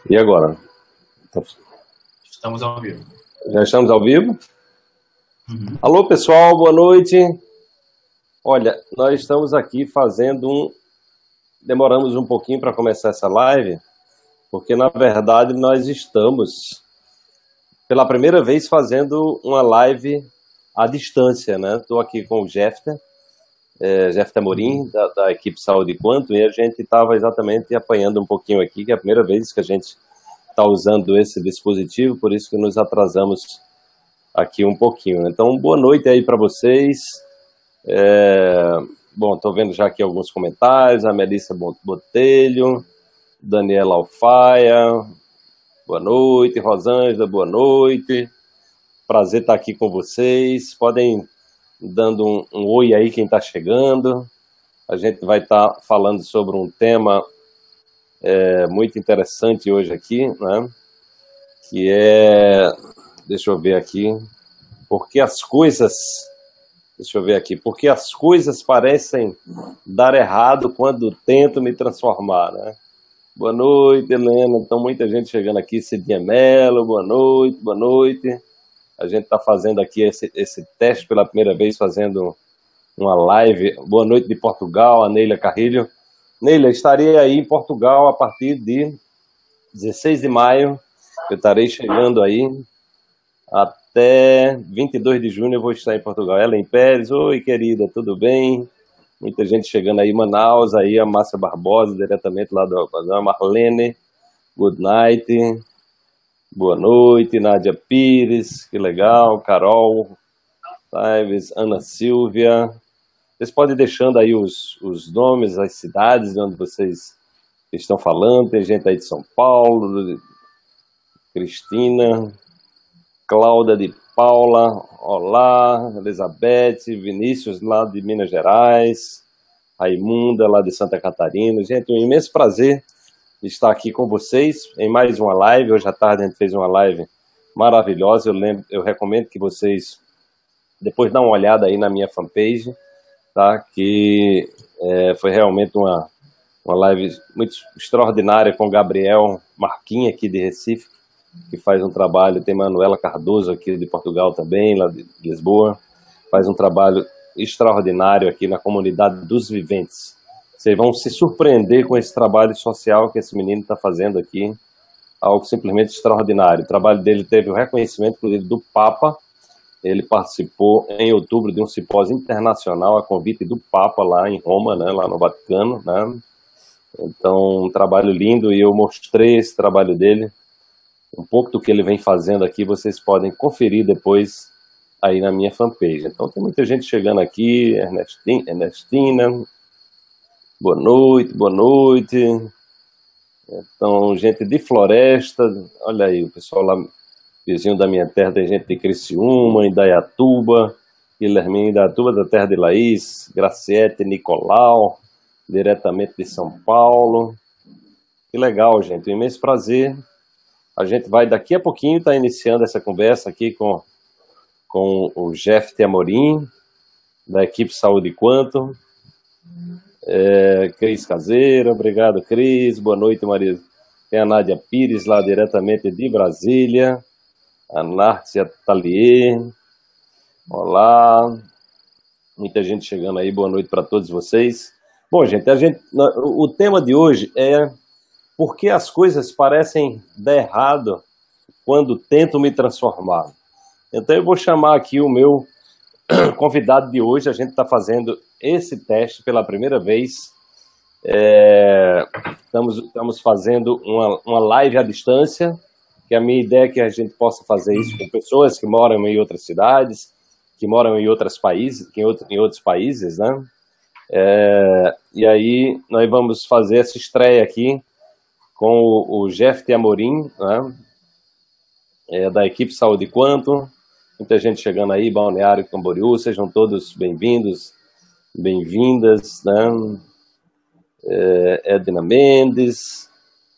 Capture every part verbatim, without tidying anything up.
E agora? Estamos ao vivo. Já estamos ao vivo? Uhum. Alô, pessoal, boa noite. Olha, nós estamos aqui fazendo um... Demoramos um pouquinho para começar essa live, porque, na verdade, nós estamos, pela primeira vez, fazendo uma live à distância, né? Estou aqui com o Jefter, é, Jefter Amorim, da, da equipe Saúde e Quanto, e a gente estava exatamente apanhando um pouquinho aqui, que é a primeira vez que a gente está usando esse dispositivo, por isso que nos atrasamos aqui um pouquinho. Então, boa noite aí para vocês. É, bom, estou vendo já aqui alguns comentários, a Melissa Botelho, Daniela Alfaia, boa noite, Rosângela, boa noite. Prazer estar aqui com vocês. Podem dando um, um oi aí quem está chegando. A gente vai estar tá falando sobre um tema é, muito interessante hoje aqui, né? Que é, deixa eu ver aqui, porque as coisas, deixa eu ver aqui, porque as coisas parecem dar errado quando tento me transformar, né? Boa noite, Helena. Então, muita gente chegando aqui. Cidinha Mello, boa noite, boa noite. A gente está fazendo aqui esse, esse teste pela primeira vez, fazendo uma live. Boa noite de Portugal, a Neila Carrilho. Neila, estarei aí em Portugal a partir de dezesseis de maio. Eu estarei chegando aí até vinte e dois de junho. Eu vou estar em Portugal. Ellen Pérez, oi, querida, tudo bem? Muita gente chegando aí em Manaus, aí a Márcia Barbosa, diretamente lá do da Marlene. Good night. Boa noite, Nádia Pires, que legal, Carol, Taves, Ana Silvia. Vocês podem ir deixando aí os, os nomes, as cidades de onde vocês estão falando. Tem gente aí de São Paulo, Cristina, Cláudia de Paula, olá, Elizabeth, Vinícius lá de Minas Gerais, Raimunda lá de Santa Catarina. Gente, um imenso prazer estar aqui com vocês em mais uma live. Hoje à tarde a gente fez uma live maravilhosa. Eu, lembro, eu recomendo que vocês depois dão uma olhada aí na minha fanpage, tá? Que é, foi realmente uma, uma live muito extraordinária com o Gabriel Marquinhos aqui de Recife, que faz um trabalho, tem Manuela Cardoso aqui de Portugal também, lá de Lisboa, faz um trabalho extraordinário aqui na comunidade dos viventes. Vocês vão se surpreender com esse trabalho social que esse menino está fazendo aqui, algo simplesmente extraordinário. O trabalho dele teve o reconhecimento, inclusive, do Papa. Ele participou em outubro de um simpósio internacional a convite do Papa lá em Roma, né, lá no Vaticano, né? Então, um trabalho lindo, e eu mostrei esse trabalho dele. Um pouco do que ele vem fazendo aqui, vocês podem conferir depois aí na minha fanpage. Então, tem muita gente chegando aqui. Ernestina, Ernestina, boa noite, boa noite. Então, gente de Floresta, olha aí, o pessoal lá, vizinho da minha terra, tem gente de Criciúma, Indaiatuba, Guilherme Indaiatuba, da terra de Laís, Graciete, Nicolau, diretamente de São Paulo. Que legal, gente, um imenso prazer. A gente vai daqui a pouquinho estar tá iniciando essa conversa aqui com, com o Jefter Amorim, da equipe Saúde e Quanto. É, Cris Caseira, obrigado, Cris. Boa noite, Maria. Tem a Nádia Pires, lá diretamente de Brasília. A Nárcia Talier. Olá. Muita gente chegando aí, boa noite para todos vocês. Bom, gente, a gente, o tema de hoje é: por que as coisas parecem dar errado quando tento me transformar? Então eu vou chamar aqui o meu convidado de hoje. A gente está fazendo esse teste pela primeira vez. É, estamos, estamos fazendo uma, uma live à distância, que a minha ideia é que a gente possa fazer isso com pessoas que moram em outras cidades, que moram em outros países, em, outro, em outros países, né? É, e aí nós vamos fazer essa estreia aqui com o, o Jefter Amorim, né? É, da equipe Saúde e Quanto. Muita gente chegando aí, Balneário Camboriú, sejam todos bem-vindos, bem-vindas, né? É, Edna Mendes.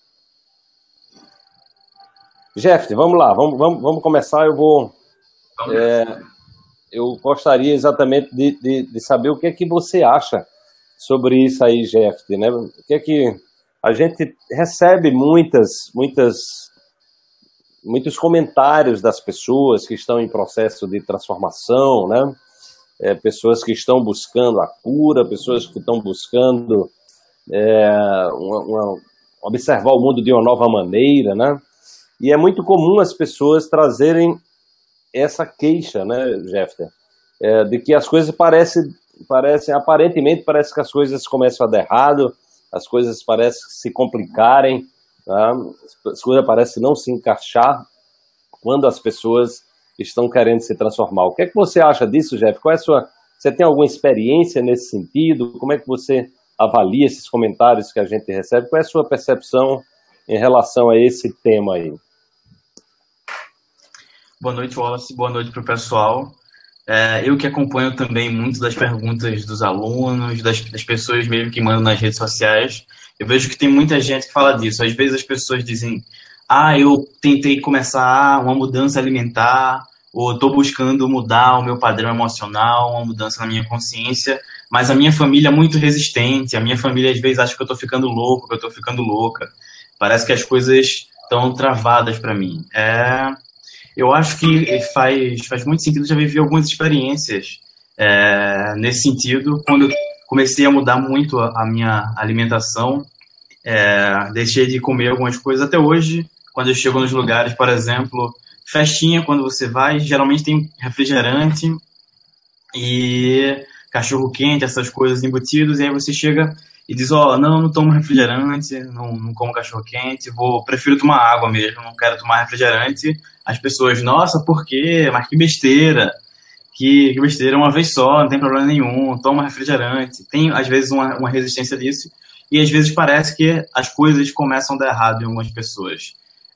Jefter, vamos lá, vamos, vamos, vamos começar. Eu vou... É, eu gostaria exatamente de, de, de saber o que é que você acha sobre isso aí, Jefter, né? O que é que a gente recebe muitas, muitas, muitos comentários das pessoas que estão em processo de transformação, né? É, pessoas que estão buscando a cura, pessoas que estão buscando é, uma, uma, observar o mundo de uma nova maneira, né? E é muito comum as pessoas trazerem essa queixa, né, Jefter, é, de que as coisas parecem, parecem, aparentemente parece que as coisas começam a dar errado, as coisas parecem se complicarem, tá? As coisas parecem não se encaixar quando as pessoas estão querendo se transformar. O que é que você acha disso, Jeff? Qual é a sua... Você tem alguma experiência nesse sentido? Como é que você avalia esses comentários que a gente recebe? Qual é a sua percepção em relação a esse tema aí? Boa noite, Wallace. Boa noite para o pessoal. É, eu que acompanho também muito das perguntas dos alunos, das, das pessoas mesmo que mandam nas redes sociais, eu vejo que tem muita gente que fala disso. Às vezes as pessoas dizem, ah, eu tentei começar uma mudança alimentar, ou estou buscando mudar o meu padrão emocional, uma mudança na minha consciência, mas a minha família é muito resistente, a minha família às vezes acha que eu estou ficando louco, que eu estou ficando louca. Parece que as coisas estão travadas para mim. É... Eu acho que faz, faz muito sentido, já vivi algumas experiências é, nesse sentido. Quando eu comecei a mudar muito a, a minha alimentação, é, deixei de comer algumas coisas até hoje. Quando eu chego nos lugares, por exemplo, festinha, quando você vai, geralmente tem refrigerante e cachorro-quente, essas coisas embutidos, e aí você chega e diz, ó, oh, não, não tomo refrigerante, não, não como cachorro-quente, vou, prefiro tomar água mesmo, não quero tomar refrigerante. As pessoas, nossa, por quê? Mas que besteira, que, que besteira, uma vez só, não tem problema nenhum, toma refrigerante. Tem, às vezes, uma, uma resistência disso, e às vezes parece que as coisas começam a dar errado em algumas pessoas.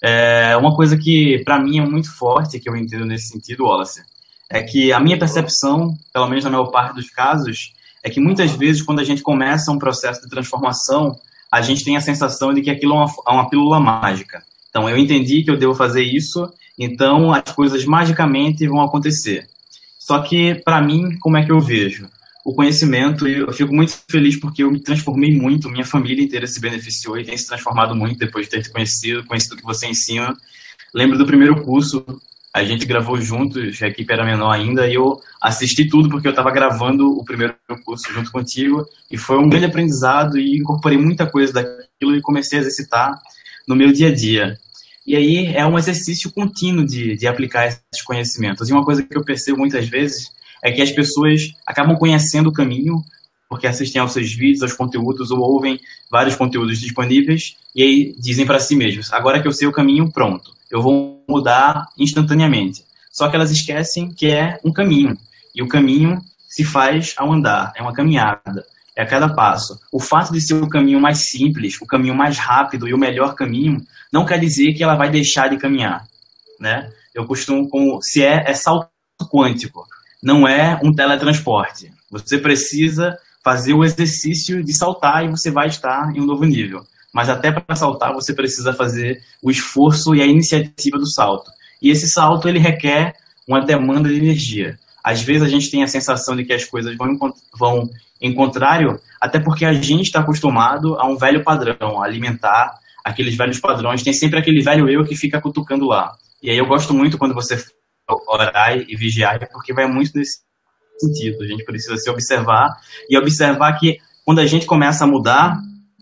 É, uma coisa que, para mim, é muito forte, que eu entendo nesse sentido, Wallace, é que a minha percepção, pelo menos na maior parte dos casos, é que muitas vezes, quando a gente começa um processo de transformação, a gente tem a sensação de que aquilo é uma, é uma pílula mágica. Então, eu entendi que eu devo fazer isso, então as coisas magicamente vão acontecer. Só que, para mim, como é que eu vejo? O conhecimento, eu fico muito feliz porque eu me transformei muito, minha família inteira se beneficiou e tem se transformado muito depois de ter te conhecido, conhecido o que você ensina. Lembro do primeiro curso, a gente gravou juntos, a equipe era menor ainda, e eu assisti tudo porque eu estava gravando o primeiro curso junto contigo, e foi um grande aprendizado e incorporei muita coisa daquilo e comecei a exercitar no meu dia a dia. E aí é um exercício contínuo de, de aplicar esses conhecimentos. E uma coisa que eu percebo muitas vezes é que as pessoas acabam conhecendo o caminho, porque assistem aos seus vídeos, aos conteúdos, ou ouvem vários conteúdos disponíveis, e aí dizem para si mesmos, agora que eu sei o caminho, pronto, eu vou mudar instantaneamente. Só que elas esquecem que é um caminho, e o caminho se faz ao andar, é uma caminhada, é a cada passo. O fato de ser o caminho mais simples, o caminho mais rápido e o melhor caminho, não quer dizer que ela vai deixar de caminhar, né? Eu costumo, como, se é, é salto quântico, não é um teletransporte. Você precisa fazer o exercício de saltar e você vai estar em um novo nível. Mas até para saltar, você precisa fazer o esforço e a iniciativa do salto. E esse salto, ele requer uma demanda de energia. Às vezes a gente tem a sensação de que as coisas vão, vão em contrário, até porque a gente está acostumado a um velho padrão, a alimentar aqueles velhos padrões. Tem sempre aquele velho eu que fica cutucando lá. E aí eu gosto muito quando você orar e vigiar, porque vai muito nesse sentido. A gente precisa se observar e observar que quando a gente começa a mudar,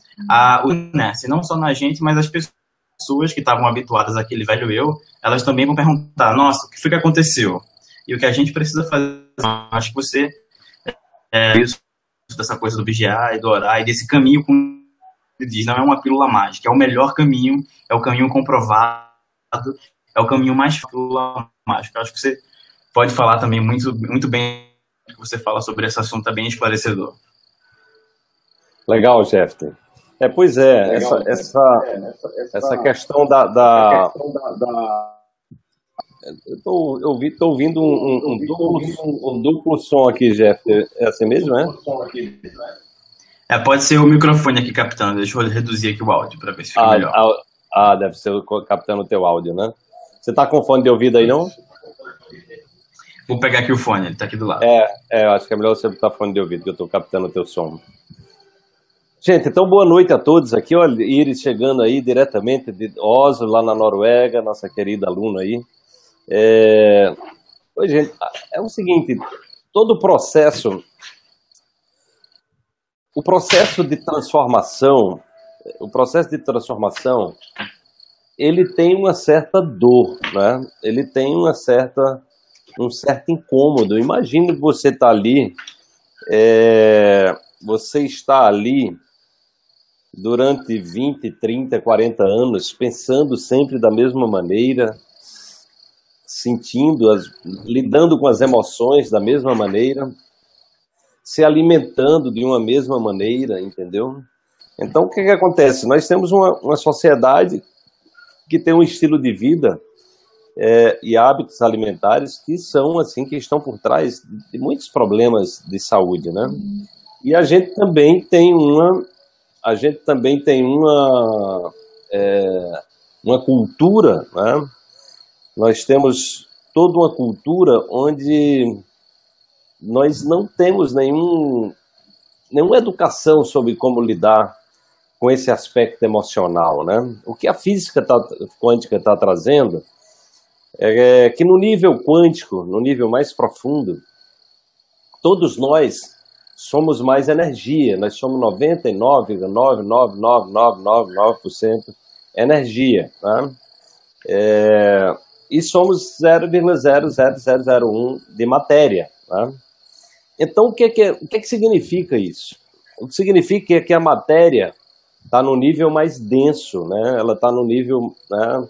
a, né, se não só na gente, mas as pessoas que estavam habituadas àquele velho eu, elas também vão perguntar, nossa, o que foi que aconteceu? E o que a gente precisa fazer, acho que você, é, isso, dessa coisa do vigiar e do orar, e desse caminho, como ele diz, não é uma pílula mágica, é o melhor caminho, é o caminho comprovado, é o caminho mais pílula mágica. Acho que você pode falar também muito, muito bem o que você fala sobre esse assunto, é bem esclarecedor. Legal, Jeff. É, pois é, Legal, essa, essa, é essa, essa, essa questão da... da... Questão da, da... Eu estou ouvi, ouvindo um, um, um, duplo, um duplo som aqui, Jeff. É assim mesmo, é? É, pode ser o microfone aqui captando. Deixa eu reduzir aqui o áudio para ver se fica ah, melhor. Ah, deve ser captando o teu áudio, né? Você está com fone de ouvido aí, não? Vou pegar aqui o fone, ele está aqui do lado. É, é, eu acho que é melhor você botar fone de ouvido, que eu estou captando o teu som. Gente, então boa noite a todos aqui. Olha, Iris chegando aí diretamente de Oslo, lá na Noruega, nossa querida aluna aí. É... Oi, gente, é o seguinte, todo o processo, o processo de transformação, o processo de transformação, ele tem uma certa dor, né? Ele tem uma certa, um certo incômodo. Imagina que você está ali, é... você está ali durante vinte, trinta, quarenta anos, pensando sempre da mesma maneira, sentindo, as, lidando com as emoções da mesma maneira, se alimentando de uma mesma maneira, entendeu? Então, o que que acontece? Nós temos uma, uma sociedade que tem um estilo de vida é, e hábitos alimentares que são, assim, que estão por trás de muitos problemas de saúde, né? E a gente também tem uma a gente também tem uma, é, uma cultura, né? Nós temos toda uma cultura onde nós não temos nenhum, nenhuma educação sobre como lidar com esse aspecto emocional, né? O que a física tá, quântica está trazendo é que no nível quântico, no nível mais profundo, todos nós somos mais energia, nós somos noventa e nove vírgula nove nove nove nove nove nove por cento energia, né? É, e somos zero vírgula zero zero zero zero um de matéria, né? Então, o que, que, o que, que significa isso? O que significa é que a matéria está no nível mais denso, né? Ela está no nível, né?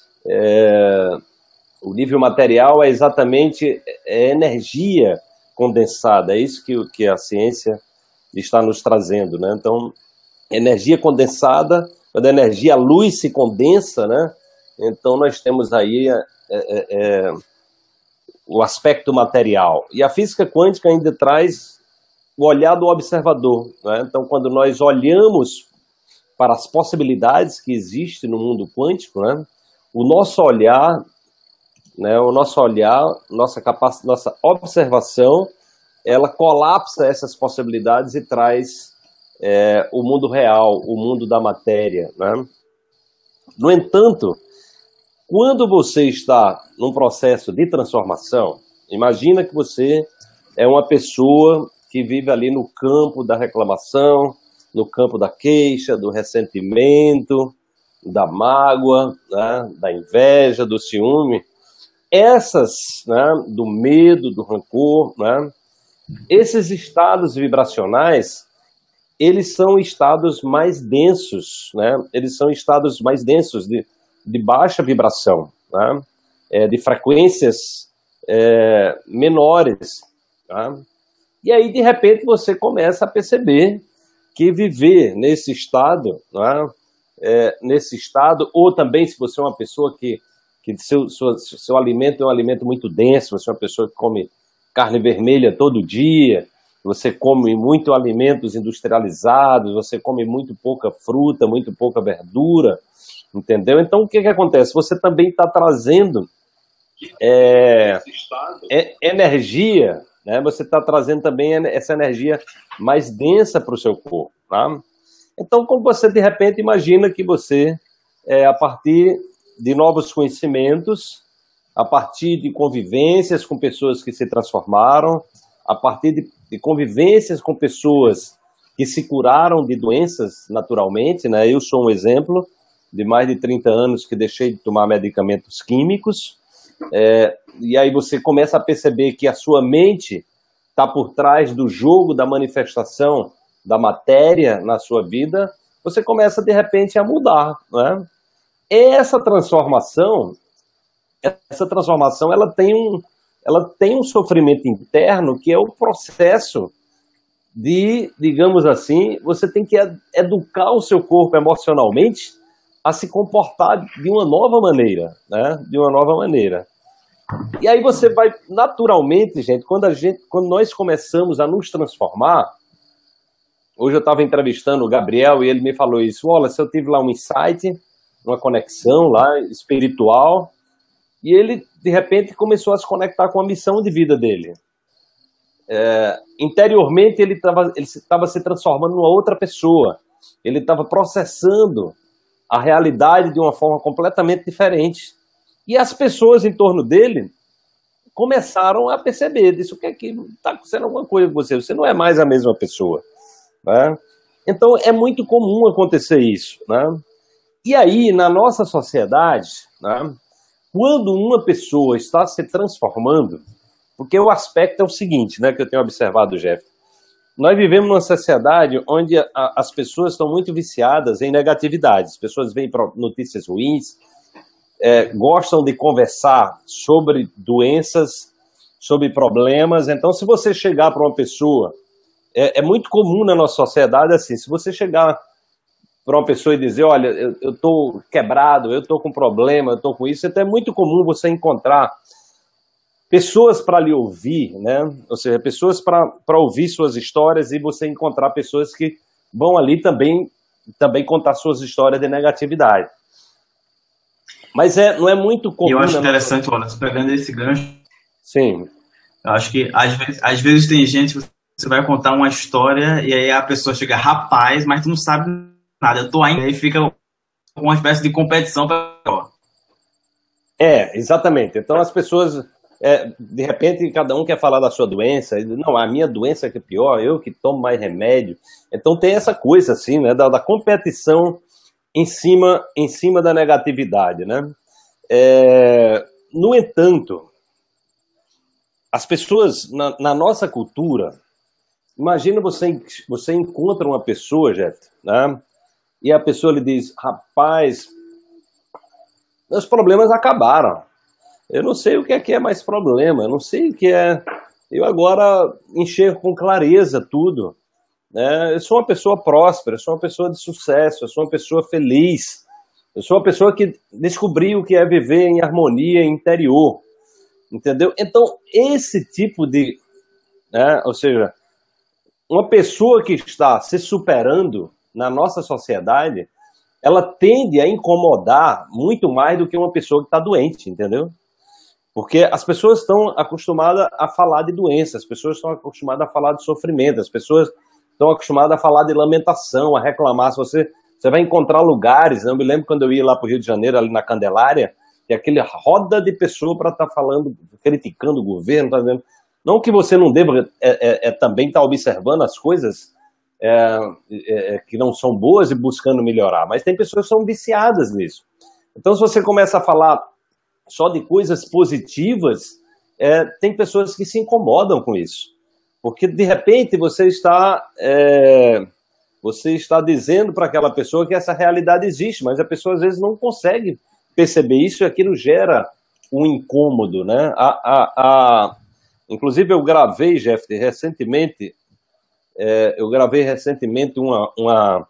É, o nível material é exatamente é energia condensada, é isso que, que a ciência está nos trazendo, né? Então, energia condensada, quando a energia, a luz se condensa, né? Então nós temos aí é, é, é, o aspecto material. E a física quântica ainda traz o olhar do observador, né? Então, quando nós olhamos para as possibilidades que existem no mundo quântico, né? O nosso olhar Né, o nosso olhar, nossa capacidade, nossa observação, ela colapsa essas possibilidades e traz é, o mundo real, o mundo da matéria, né? No entanto, quando você está num processo de transformação, imagina que você é uma pessoa que vive ali no campo da reclamação, no campo da queixa, do ressentimento, da mágoa, né, da inveja, do ciúme. Essas, né, do medo, do rancor, né, esses estados vibracionais, eles são estados mais densos, né, eles são estados mais densos, de, de baixa vibração, né, é, de frequências é, menores. Tá? E aí, de repente, você começa a perceber que viver nesse estado, né, é, nesse estado, ou também se você é uma pessoa que que seu, seu, seu alimento é um alimento muito denso, você é uma pessoa que come carne vermelha todo dia, você come muito alimentos industrializados, você come muito pouca fruta, muito pouca verdura, entendeu? Então, o que que acontece? Você também está trazendo é, é, energia, né? Você está trazendo também essa energia mais densa para o seu corpo, tá? Então, como você, de repente, imagina que você, é, a partir de novos conhecimentos, a partir de convivências com pessoas que se transformaram, a partir de, de convivências com pessoas que se curaram de doenças naturalmente, né? Eu sou um exemplo de mais de trinta anos que deixei de tomar medicamentos químicos, é, e aí você começa a perceber que a sua mente está por trás do jogo da manifestação da matéria na sua vida, você começa de repente a mudar, né? Essa transformação, essa transformação, ela tem um, ela tem um sofrimento interno que é o processo de, digamos assim, você tem que educar o seu corpo emocionalmente a se comportar de uma nova maneira, né? De uma nova maneira. E aí você vai, naturalmente, gente, quando, a gente, quando nós começamos a nos transformar, hoje eu estava entrevistando o Gabriel e ele me falou isso, olha, se eu tive lá um insight, uma conexão lá espiritual, e ele, de repente, começou a se conectar com a missão de vida dele. é, interiormente ele estava ele estava se transformando numa outra pessoa, ele estava processando a realidade de uma forma completamente diferente. E as pessoas em torno dele começaram a perceber disso, que aqui está acontecendo alguma coisa com você, você não é mais a mesma pessoa, né? Então é muito comum acontecer isso, né? E aí, na nossa sociedade, né, quando uma pessoa está se transformando, porque o aspecto é o seguinte, né, que eu tenho observado, Jeff, nós vivemos numa sociedade onde a, as pessoas estão muito viciadas em negatividade, as pessoas veem notícias ruins, é, gostam de conversar sobre doenças, sobre problemas. Então, se você chegar para uma pessoa, é, é muito comum na nossa sociedade, assim, se você chegar para uma pessoa e dizer, olha, eu estou quebrado, eu estou com problema, eu estou com isso, então é muito comum você encontrar pessoas para lhe ouvir, né? Ou seja, pessoas para ouvir suas histórias, e você encontrar pessoas que vão ali também, também contar suas histórias de negatividade. Mas é, não é muito comum... E eu acho interessante, olha, pegando esse gancho, sim, eu acho que às vezes, às vezes tem gente que você vai contar uma história e aí a pessoa chega, rapaz, mas tu não sabe nada, eu tô ainda, aí fica uma espécie de competição para... É, exatamente. Então as pessoas, é, de repente, cada um quer falar da sua doença, não, a minha doença é que é pior, eu que tomo mais remédio. Então tem essa coisa assim, né, da, da competição em cima, em cima da negatividade, né? É, no entanto, as pessoas, na, na nossa cultura, imagina você, você encontra uma pessoa, Jeff, né? E a pessoa lhe diz, rapaz, meus problemas acabaram. Eu não sei o que é que é mais problema, eu não sei o que é... Eu agora enxergo com clareza tudo, né? Eu sou uma pessoa próspera, eu sou uma pessoa de sucesso, eu sou uma pessoa feliz, eu sou uma pessoa que descobriu o que é viver em harmonia interior, entendeu? Então, esse tipo de... Né? Ou seja, uma pessoa que está se superando na nossa sociedade, ela tende a incomodar muito mais do que uma pessoa que está doente, entendeu? Porque as pessoas estão acostumadas a falar de doença, as pessoas estão acostumadas a falar de sofrimento, as pessoas estão acostumadas a falar de lamentação, a reclamar. Se você, você vai encontrar lugares, né? Eu me lembro quando eu ia lá para o Rio de Janeiro, ali na Candelária, que aquele roda de pessoa para estar tá falando, criticando o governo, tá vendo? Não que você não deva é, é, é, também estar tá observando as coisas É, é, que não são boas e buscando melhorar, mas tem pessoas que são viciadas nisso. Então, se você começa a falar só de coisas positivas, é, tem pessoas que se incomodam com isso, porque de repente você está, é, você está dizendo para aquela pessoa que essa realidade existe, mas a pessoa às vezes não consegue perceber isso e aquilo gera um incômodo, né? A, a, a... Inclusive, eu gravei, Jeff, recentemente. É, eu gravei recentemente uma, uma,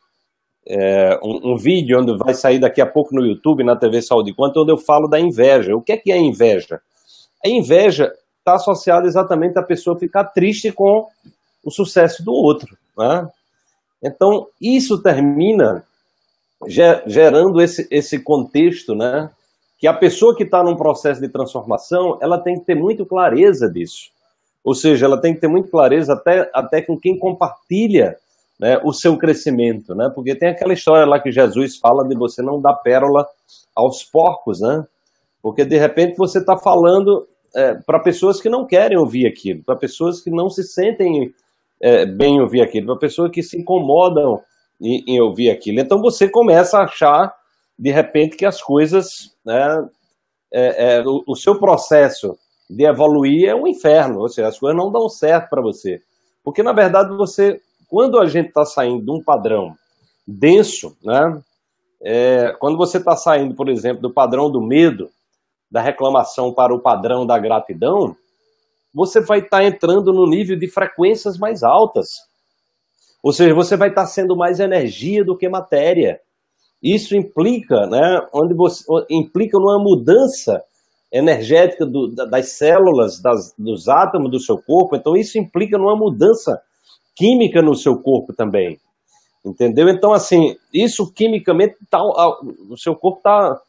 é, um, um vídeo onde vai sair daqui a pouco no YouTube, na T V Saúde Quanto, onde eu falo da inveja. O que é que é inveja? A inveja está associada exatamente a pessoa ficar triste com o sucesso do outro, né? Então, isso termina gerando esse, esse contexto, né? Que a pessoa que está num processo de transformação, ela tem que ter muito clareza disso. Ou seja, ela tem que ter muito clareza até, até com quem compartilha, né, o seu crescimento, né? Porque tem aquela história lá que Jesus fala de você não dar pérola aos porcos, né? Porque de repente você está falando é, para pessoas que não querem ouvir aquilo, para pessoas que não se sentem é, bem em ouvir aquilo, para pessoas que se incomodam em, em ouvir aquilo. Então você começa a achar, de repente, que as coisas, né, é, é, o, o seu processo de evoluir é um inferno, ou seja, as coisas não dão certo para você. Porque, na verdade, você, quando a gente está saindo de um padrão denso, né, é, quando você está saindo, por exemplo, do padrão do medo, da reclamação para o padrão da gratidão, você vai estar tá entrando no nível de frequências mais altas. Ou seja, você vai estar tá sendo mais energia do que matéria. Isso implica, né, onde você, implica numa mudança energética do, das células, das, dos átomos do seu corpo. Então isso implica numa mudança química no seu corpo também, entendeu? Então assim, isso quimicamente tá, o seu corpo está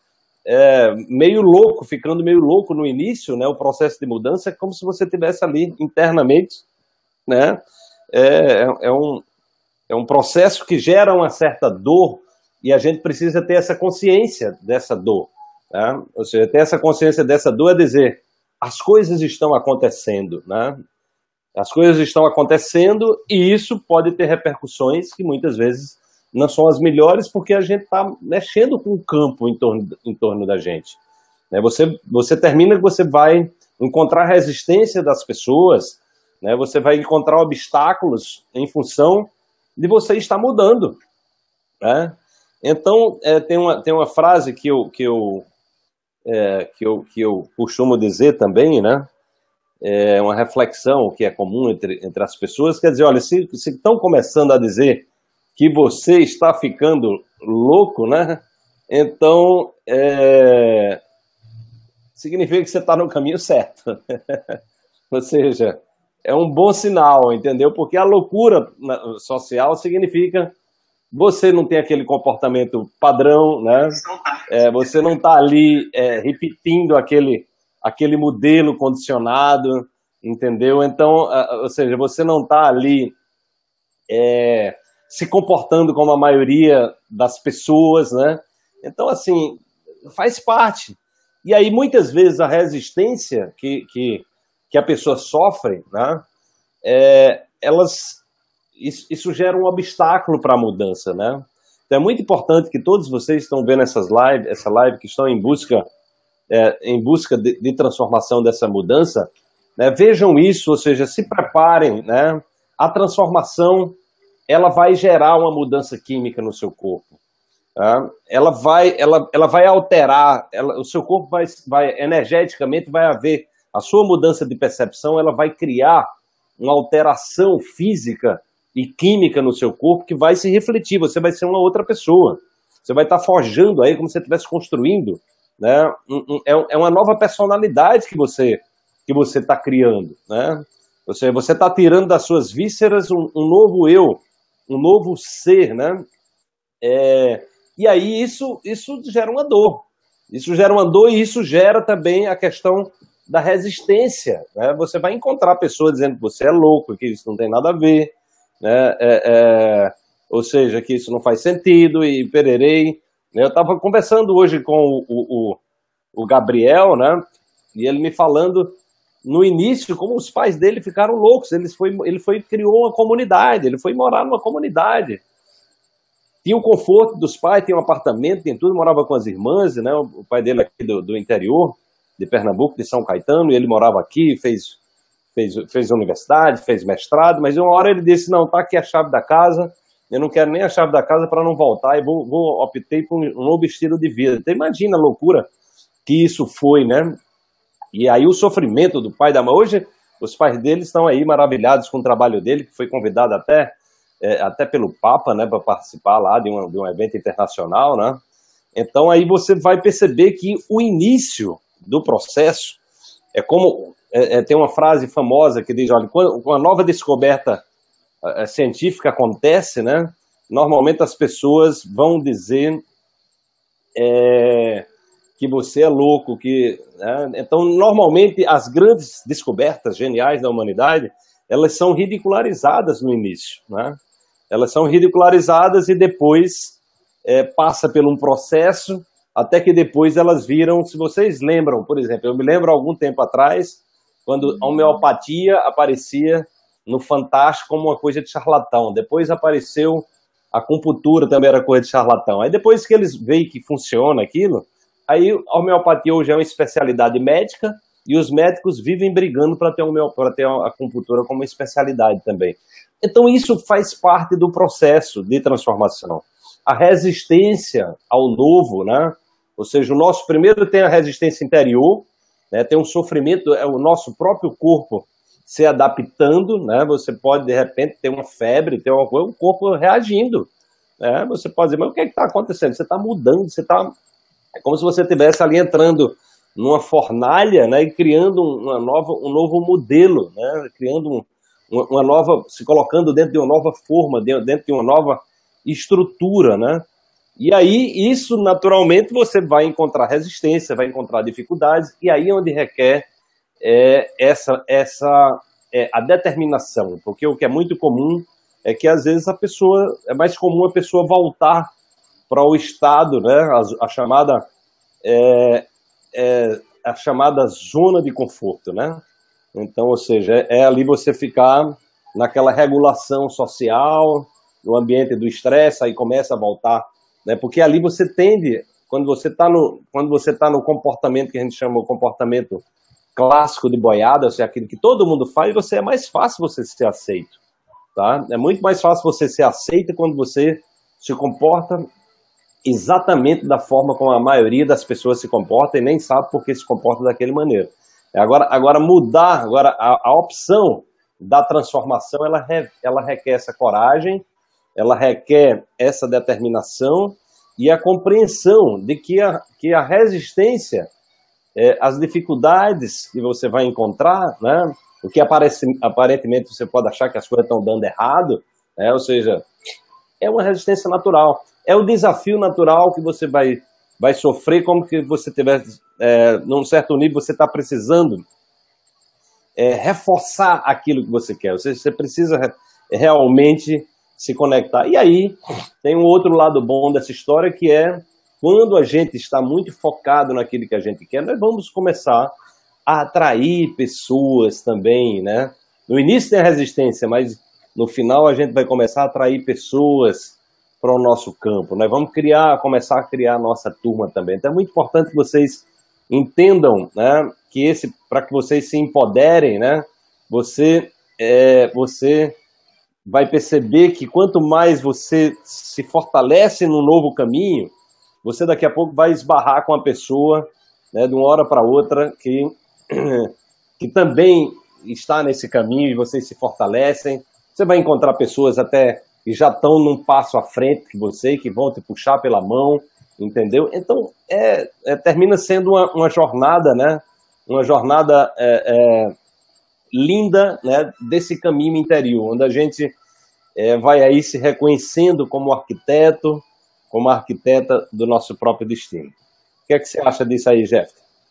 é, meio louco, ficando meio louco no início, né? O processo de mudança é como se você tivesse ali internamente, né? É, é, um, é um processo que gera uma certa dor e a gente precisa ter essa consciência dessa dor, né? Ou seja, ter essa consciência dessa dor é dizer, as coisas estão acontecendo, né? As coisas estão acontecendo e isso pode ter repercussões que muitas vezes não são as melhores porque a gente está mexendo com o campo em torno, em torno da gente. Né? Você, você termina que você vai encontrar resistência das pessoas, né? Você vai encontrar obstáculos em função de você estar mudando. Né? Então, é, tem, uma, tem uma frase que eu, que, eu, é, que, eu, que eu costumo dizer também, né? É uma reflexão que é comum entre, entre as pessoas, quer dizer, olha, se, se estão começando a dizer que você está ficando louco, né? Então, é, significa que você está no caminho certo. Ou seja, é um bom sinal, entendeu? Porque a loucura social significa você não tem aquele comportamento padrão, né? É, você não está ali é, repetindo aquele aquele modelo condicionado, entendeu? Então, ou seja, você não está ali é, se comportando como a maioria das pessoas, né? Então, assim, faz parte. E aí, muitas vezes, a resistência que, que, que a pessoa sofre, né? É, elas, isso, isso gera um obstáculo para a mudança, né? Então, é muito importante que todos vocês estão vendo essas live, essa live, que estão em busca É, em busca de, de transformação dessa mudança, né, vejam isso, ou seja, se preparem, né, a transformação ela vai gerar uma mudança química no seu corpo, tá? Ela vai, ela, ela vai alterar, ela, o seu corpo vai, vai, energeticamente vai haver, a sua mudança de percepção, ela vai criar uma alteração física e química no seu corpo que vai se refletir, você vai ser uma outra pessoa, você vai estar forjando aí como se você estivesse construindo, né? É uma nova personalidade que você que você está criando, né? Você você está tirando das suas vísceras um, um novo eu, um novo ser, né? É, e aí isso isso gera uma dor, isso gera uma dor e isso gera também a questão da resistência, né? Você vai encontrar pessoas dizendo que você é louco, que isso não tem nada a ver, né? É, é, ou seja, que isso não faz sentido e pererei. Eu estava conversando hoje com o, o, o Gabriel, né? E ele me falando, no início, como os pais dele ficaram loucos. Ele foi, ele foi criou uma comunidade, ele foi morar numa comunidade. Tinha o conforto dos pais, tinha um apartamento, tinha tudo, morava com as irmãs, né? O pai dele aqui do, do interior, de Pernambuco, de São Caetano, e ele morava aqui, fez, fez, fez universidade, fez mestrado, mas uma hora ele disse, não, tá aqui a chave da casa, eu não quero nem a chave da casa para não voltar e vou, vou optei por um novo estilo de vida. Então imagina a loucura que isso foi, né? E aí o sofrimento do pai e da mãe. Hoje os pais dele estão aí maravilhados com o trabalho dele, que foi convidado até, é, até pelo Papa, né, para participar lá de um, de um evento internacional, né? Então aí você vai perceber que o início do processo é como... É, é, tem uma frase famosa que diz, olha, quando uma nova descoberta científica acontece, né? Normalmente as pessoas vão dizer é, que você é louco, que, né? Então normalmente as grandes descobertas geniais da humanidade, elas são ridicularizadas no início, né? Elas são ridicularizadas e depois é, passa por um processo até que depois elas viram, se vocês lembram, por exemplo, eu me lembro algum tempo atrás, quando a homeopatia aparecia no Fantástico como uma coisa de charlatão. Depois apareceu a acupuntura, também era coisa de charlatão. Aí depois que eles veem que funciona aquilo, aí a homeopatia hoje é uma especialidade médica e os médicos vivem brigando para ter, para ter a acupuntura como especialidade também. Então isso faz parte do processo de transformação. A resistência ao novo, né? Ou seja, o nosso primeiro tem a resistência interior, né? Tem um sofrimento, é o nosso próprio corpo se adaptando, né? Você pode, de repente, ter uma febre, ter uma coisa, o corpo reagindo, né? Você pode dizer, mas o que é que está acontecendo? Você está mudando, você está... É como se você estivesse ali entrando numa fornalha, né? E criando uma nova, um novo modelo, né? Criando um, uma, uma nova... Se colocando dentro de uma nova forma, dentro de uma nova estrutura, né? E aí, isso, naturalmente, você vai encontrar resistência, vai encontrar dificuldades, e aí é onde requer é, essa, essa é, a determinação, porque o que é muito comum é que, às vezes, a pessoa, é mais comum a pessoa voltar para o estado, né, a, a chamada é, é, a chamada zona de conforto, né? Então, ou seja, é, é ali você ficar naquela regulação social, no ambiente do estresse, aí começa a voltar, né? Porque ali você tende, quando você está no, quando você está no comportamento que a gente chama de comportamento clássico de boiada, ou seja, aquilo que todo mundo faz, você é mais fácil você ser aceito, tá? É muito mais fácil você ser aceito quando você se comporta exatamente da forma como a maioria das pessoas se comporta e nem sabe por que se comporta daquele maneira. Agora, agora mudar, agora a, a opção da transformação, ela, re, ela requer essa coragem, ela requer essa determinação e a compreensão de que a, que a resistência, é, as dificuldades que você vai encontrar, né, o que aparece, aparentemente você pode achar que as coisas estão dando errado, né, ou seja, é uma resistência natural. É o desafio natural que você vai, vai sofrer, como que você tiver, é, num certo nível, você está precisando é, reforçar aquilo que você quer. Ou seja, você precisa realmente se conectar. E aí, tem um outro lado bom dessa história, que é, quando a gente está muito focado naquilo que a gente quer, nós vamos começar a atrair pessoas também, né? No início tem a resistência, mas no final a gente vai começar a atrair pessoas para o nosso campo, né? Vamos criar, começar a criar a nossa turma também. Então é muito importante que vocês entendam, né, que esse, para que vocês se empoderem, né, você, é, você vai perceber que quanto mais você se fortalece no novo caminho, você daqui a pouco vai esbarrar com a pessoa, né, de uma hora para outra que, que também está nesse caminho e vocês se fortalecem. Você vai encontrar pessoas até que já estão num passo à frente que você, que vão te puxar pela mão, entendeu? Então, é, é, termina sendo uma, uma jornada, né? Uma jornada é, é, linda, né? Desse caminho interior, onde a gente é, vai aí se reconhecendo como arquiteto, como arquiteta do nosso próprio destino. O que é que você acha disso aí, Jeff?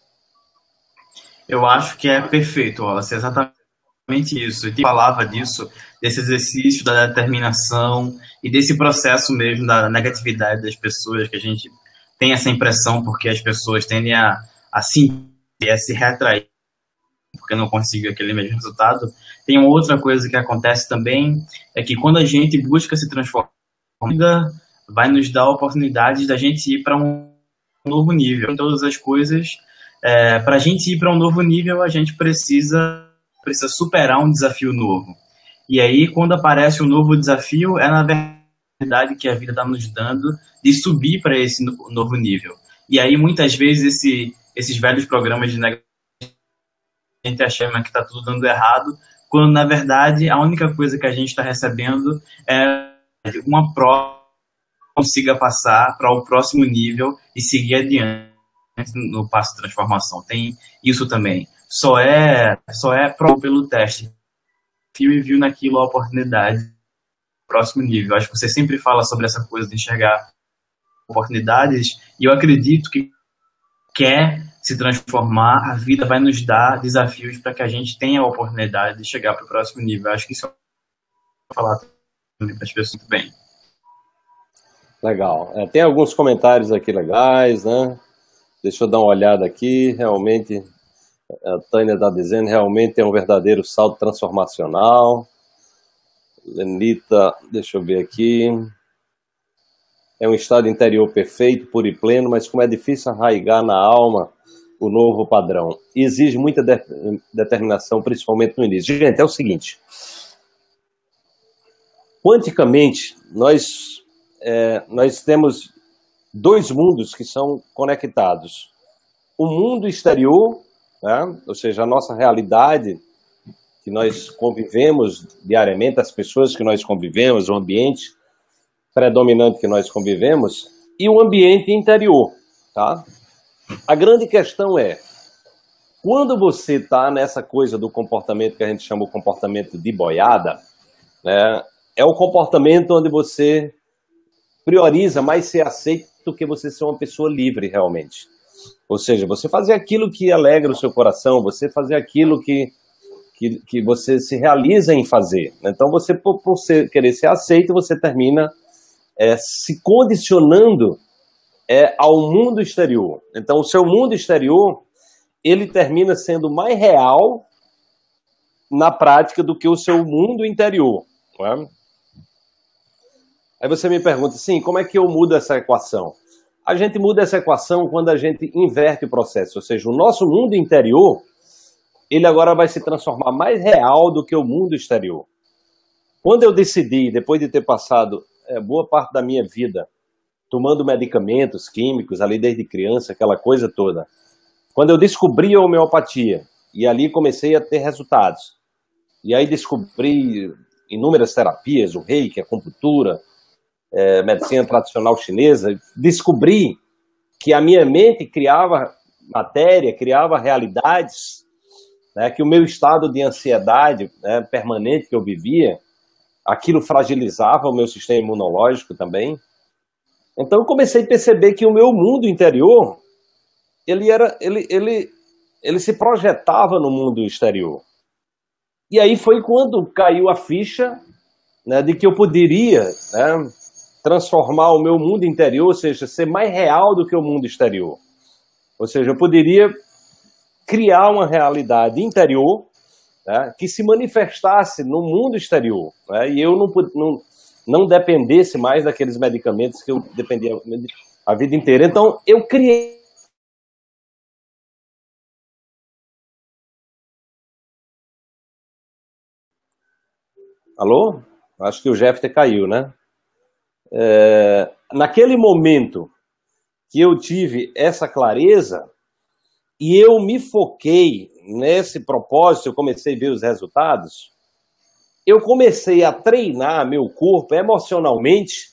Eu acho que é perfeito, Wallace, exatamente isso. Eu falava disso, desse exercício da determinação e desse processo mesmo da negatividade das pessoas, que a gente tem essa impressão porque as pessoas tendem a, a, se, a se retrair porque não conseguiu aquele mesmo resultado. Tem uma outra coisa que acontece também, é que quando a gente busca se transformar, vai nos dar a oportunidade da gente ir para um novo nível. Em todas as coisas, é, para a gente ir para um novo nível, a gente precisa precisa superar um desafio novo. E aí, quando aparece um novo desafio, é na verdade que a vida está nos dando de subir para esse novo nível. E aí, muitas vezes, esse, esses velhos programas de negócio, a gente acha que está tudo dando errado, quando, na verdade, a única coisa que a gente está recebendo é uma prova que consiga passar para o próximo nível e seguir adiante no passo de transformação. Tem isso também. Só é, só é prova pelo teste. E viu naquilo a oportunidade do próximo nível. Acho que você sempre fala sobre essa coisa de enxergar oportunidades, e eu acredito que quer se transformar, a vida vai nos dar desafios para que a gente tenha a oportunidade de chegar para o próximo nível. Acho que isso é falar também para as pessoas muito bem. Legal. É, tem alguns comentários aqui legais, né? Deixa eu dar uma olhada aqui. Realmente, a Tânia está dizendo, realmente é um verdadeiro salto transformacional. Lenita, deixa eu ver aqui. É um estado interior perfeito, puro e pleno, mas como é difícil arraigar na alma o novo padrão. E exige muita de determinação, principalmente no início. Gente, é o seguinte. Quanticamente, nós, é, nós temos dois mundos que são conectados. O mundo exterior, né? Ou seja, a nossa realidade, que nós convivemos diariamente, as pessoas que nós convivemos, o ambiente predominante que nós convivemos, e o ambiente interior, tá? A grande questão é, quando você está nessa coisa do comportamento que a gente chama o comportamento de boiada, né, é o comportamento onde você prioriza mais ser aceito do que você ser uma pessoa livre realmente. Ou seja, você fazer aquilo que alegra o seu coração, você fazer aquilo que, que, que você se realiza em fazer. Então, você, por, por ser, querer ser aceito, você termina é, se condicionando é, ao mundo exterior. Então, o seu mundo exterior, ele termina sendo mais real na prática do que o seu mundo interior. Não é? Aí você me pergunta, sim, como é que eu mudo essa equação? A gente muda essa equação quando a gente inverte o processo, ou seja, o nosso mundo interior, ele agora vai se transformar mais real do que o mundo exterior. Quando eu decidi, depois de ter passado é, boa parte da minha vida tomando medicamentos químicos, ali desde criança, aquela coisa toda, quando eu descobri a homeopatia, e ali comecei a ter resultados, e aí descobri inúmeras terapias, o reiki, a acupuntura, É, medicina tradicional chinesa, descobri que a minha mente criava matéria, criava realidades, né, que o meu estado de ansiedade, né, permanente que eu vivia, aquilo fragilizava o meu sistema imunológico também. Então eu comecei a perceber que o meu mundo interior, ele, era, ele, ele, ele se projetava no mundo exterior. E aí foi quando caiu a ficha, né, de que eu poderia, né, transformar o meu mundo interior, ou seja, ser mais real do que o mundo exterior. Ou seja, eu poderia criar uma realidade interior, né, que se manifestasse no mundo exterior, né, e eu não, não, não dependesse mais daqueles medicamentos que eu dependia a vida inteira. Então, eu criei. Alô? Acho que o Jeffter caiu, né? É, naquele momento que eu tive essa clareza e eu me foquei nesse propósito, eu comecei a ver os resultados, eu comecei a treinar meu corpo emocionalmente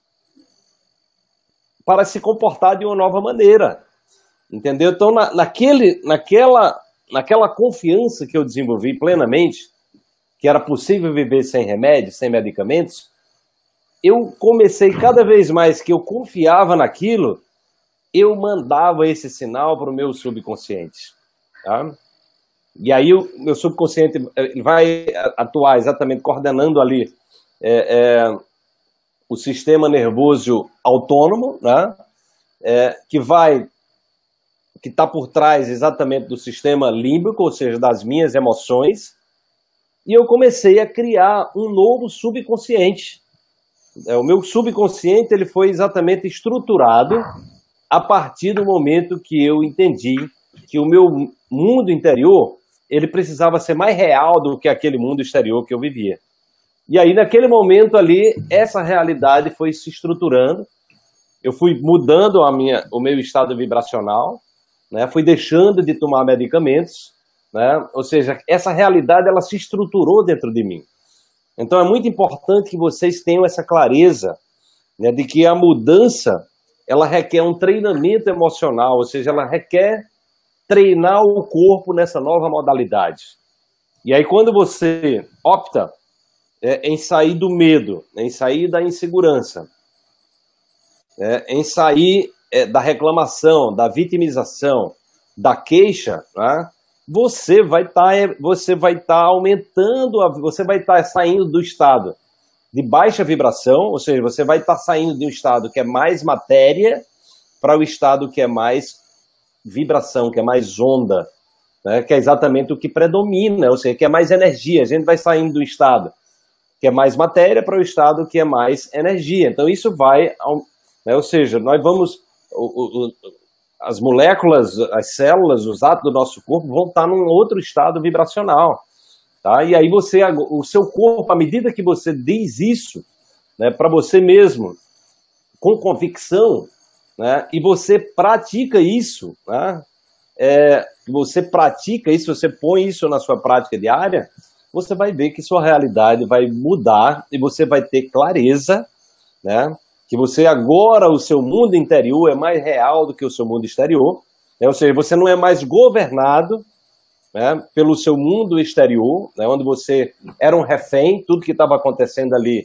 para se comportar de uma nova maneira, entendeu? Então, na, naquele, naquela, naquela confiança que eu desenvolvi plenamente, que era possível viver sem remédios, sem medicamentos, eu comecei cada vez mais que eu confiava naquilo, eu mandava esse sinal para o meu subconsciente. Tá? E aí o meu subconsciente vai atuar exatamente coordenando ali é, é, o sistema nervoso autônomo, né? É, que vai, que está por trás exatamente do sistema límbico, ou seja, das minhas emoções, e eu comecei a criar um novo subconsciente. O meu subconsciente ele foi exatamente estruturado a partir do momento que eu entendi que o meu mundo interior ele precisava ser mais real do que aquele mundo exterior que eu vivia. E aí, naquele momento ali, essa realidade foi se estruturando, eu fui mudando a minha, o meu estado vibracional, né? Fui deixando de tomar medicamentos, né? Ou seja, essa realidade ela se estruturou dentro de mim. Então é muito importante que vocês tenham essa clareza, né, de que a mudança ela requer um treinamento emocional, ou seja, ela requer treinar o corpo nessa nova modalidade. E aí quando você opta é, em sair do medo, em sair da insegurança, é, em sair é, da reclamação, da vitimização, da queixa, né, você vai estar você vai estar aumentando, a, você vai estar saindo do estado de baixa vibração, ou seja, você vai estar saindo de um estado que é mais matéria para o estado que é mais vibração, que é mais onda, né, que é exatamente o que predomina, ou seja, que é mais energia. A gente vai saindo do estado que é mais matéria para o estado que é mais energia. Então isso vai, né, ou seja, nós vamos o, o, as moléculas, as células, os átomos do nosso corpo vão estar num outro estado vibracional, tá? E aí você, o seu corpo, à medida que você diz isso, né, para você mesmo, com convicção, né, e você pratica isso, né, é, você pratica isso, você põe isso na sua prática diária, você vai ver que sua realidade vai mudar e você vai ter clareza, né? Que você agora, o seu mundo interior é mais real do que o seu mundo exterior, né? Ou seja, você não é mais governado, né, pelo seu mundo exterior, né, onde você era um refém, tudo que estava acontecendo ali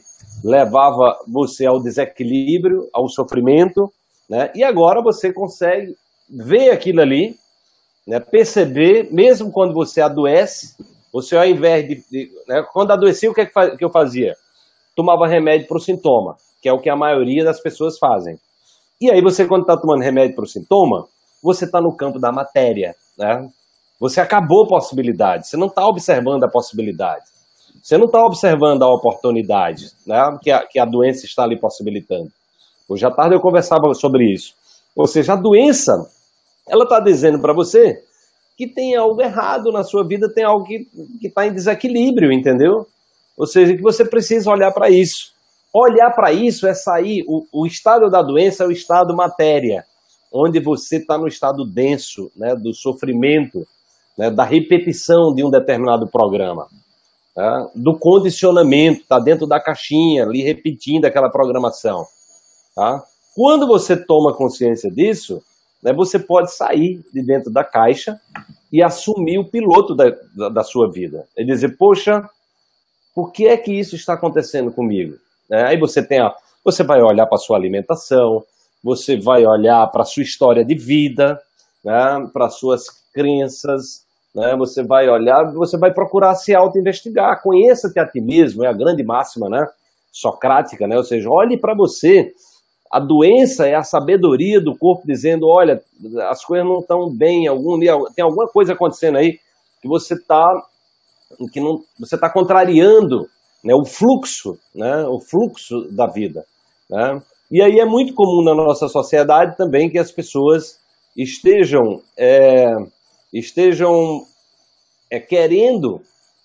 levava você ao desequilíbrio, ao sofrimento, né? E agora você consegue ver aquilo ali, né? Perceber, mesmo quando você adoece, você ao invés de... de né? Quando adoecia, o que, é que eu fazia? Tomava remédio para o sintoma, que é o que a maioria das pessoas fazem. E aí você, quando está tomando remédio para o sintoma, você está no campo da matéria, né? Você acabou a possibilidade, você não está observando a possibilidade. Você não está observando a oportunidade, né, que, a, que a doença está lhe possibilitando. Hoje à tarde eu conversava sobre isso. Ou seja, a doença, ela está dizendo para você que tem algo errado na sua vida, tem algo que está em desequilíbrio, entendeu? Ou seja, que você precisa olhar para isso. Olhar para isso é sair, o, o estado da doença é o estado matéria, onde você está no estado denso, né, do sofrimento, né, da repetição de um determinado programa, né, do condicionamento, está dentro da caixinha, ali repetindo aquela programação. Tá? Quando você toma consciência disso, né, você pode sair de dentro da caixa e assumir o piloto da, da, da sua vida. E dizer, poxa, por que é que isso está acontecendo comigo? É, aí você, tem a, você vai olhar para a sua alimentação, você vai olhar para a sua história de vida, né, para as suas crenças, né, você vai olhar, você vai procurar se auto-investigar. Conheça-te a ti mesmo, é a grande máxima, né, socrática, né, ou seja, olhe para você. A doença é a sabedoria do corpo dizendo, olha, as coisas não estão bem, algum, tem alguma coisa acontecendo aí que você está que não, você está contrariando, né, o fluxo, né, o fluxo da vida, né? E aí é muito comum na nossa sociedade também que as pessoas estejam, é, estejam é, querendo,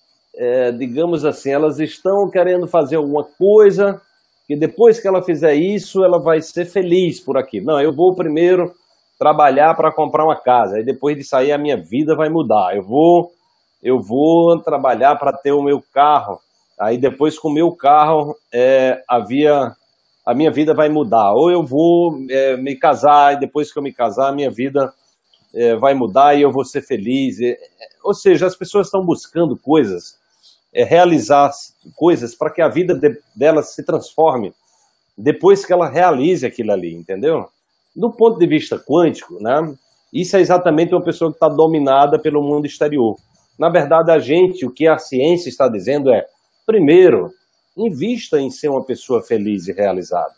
é, digamos assim, elas estão querendo fazer alguma coisa que depois que ela fizer isso, ela vai ser feliz por aquilo. Não, eu vou primeiro trabalhar para comprar uma casa, aí depois de sair a minha vida vai mudar. Eu vou, eu vou trabalhar para ter o meu carro, aí depois com o meu carro é, havia... a minha vida vai mudar, ou eu vou é, me casar, e depois que eu me casar, a minha vida é, vai mudar e eu vou ser feliz. É, ou seja, as pessoas estão buscando coisas, é, realizar coisas para que a vida de, delas se transforme depois que ela realize aquilo ali, entendeu? Do ponto de vista quântico, né, isso é exatamente uma pessoa que está dominada pelo mundo exterior. Na verdade, a gente, o que a ciência está dizendo é, primeiro, invista em ser uma pessoa feliz e realizada.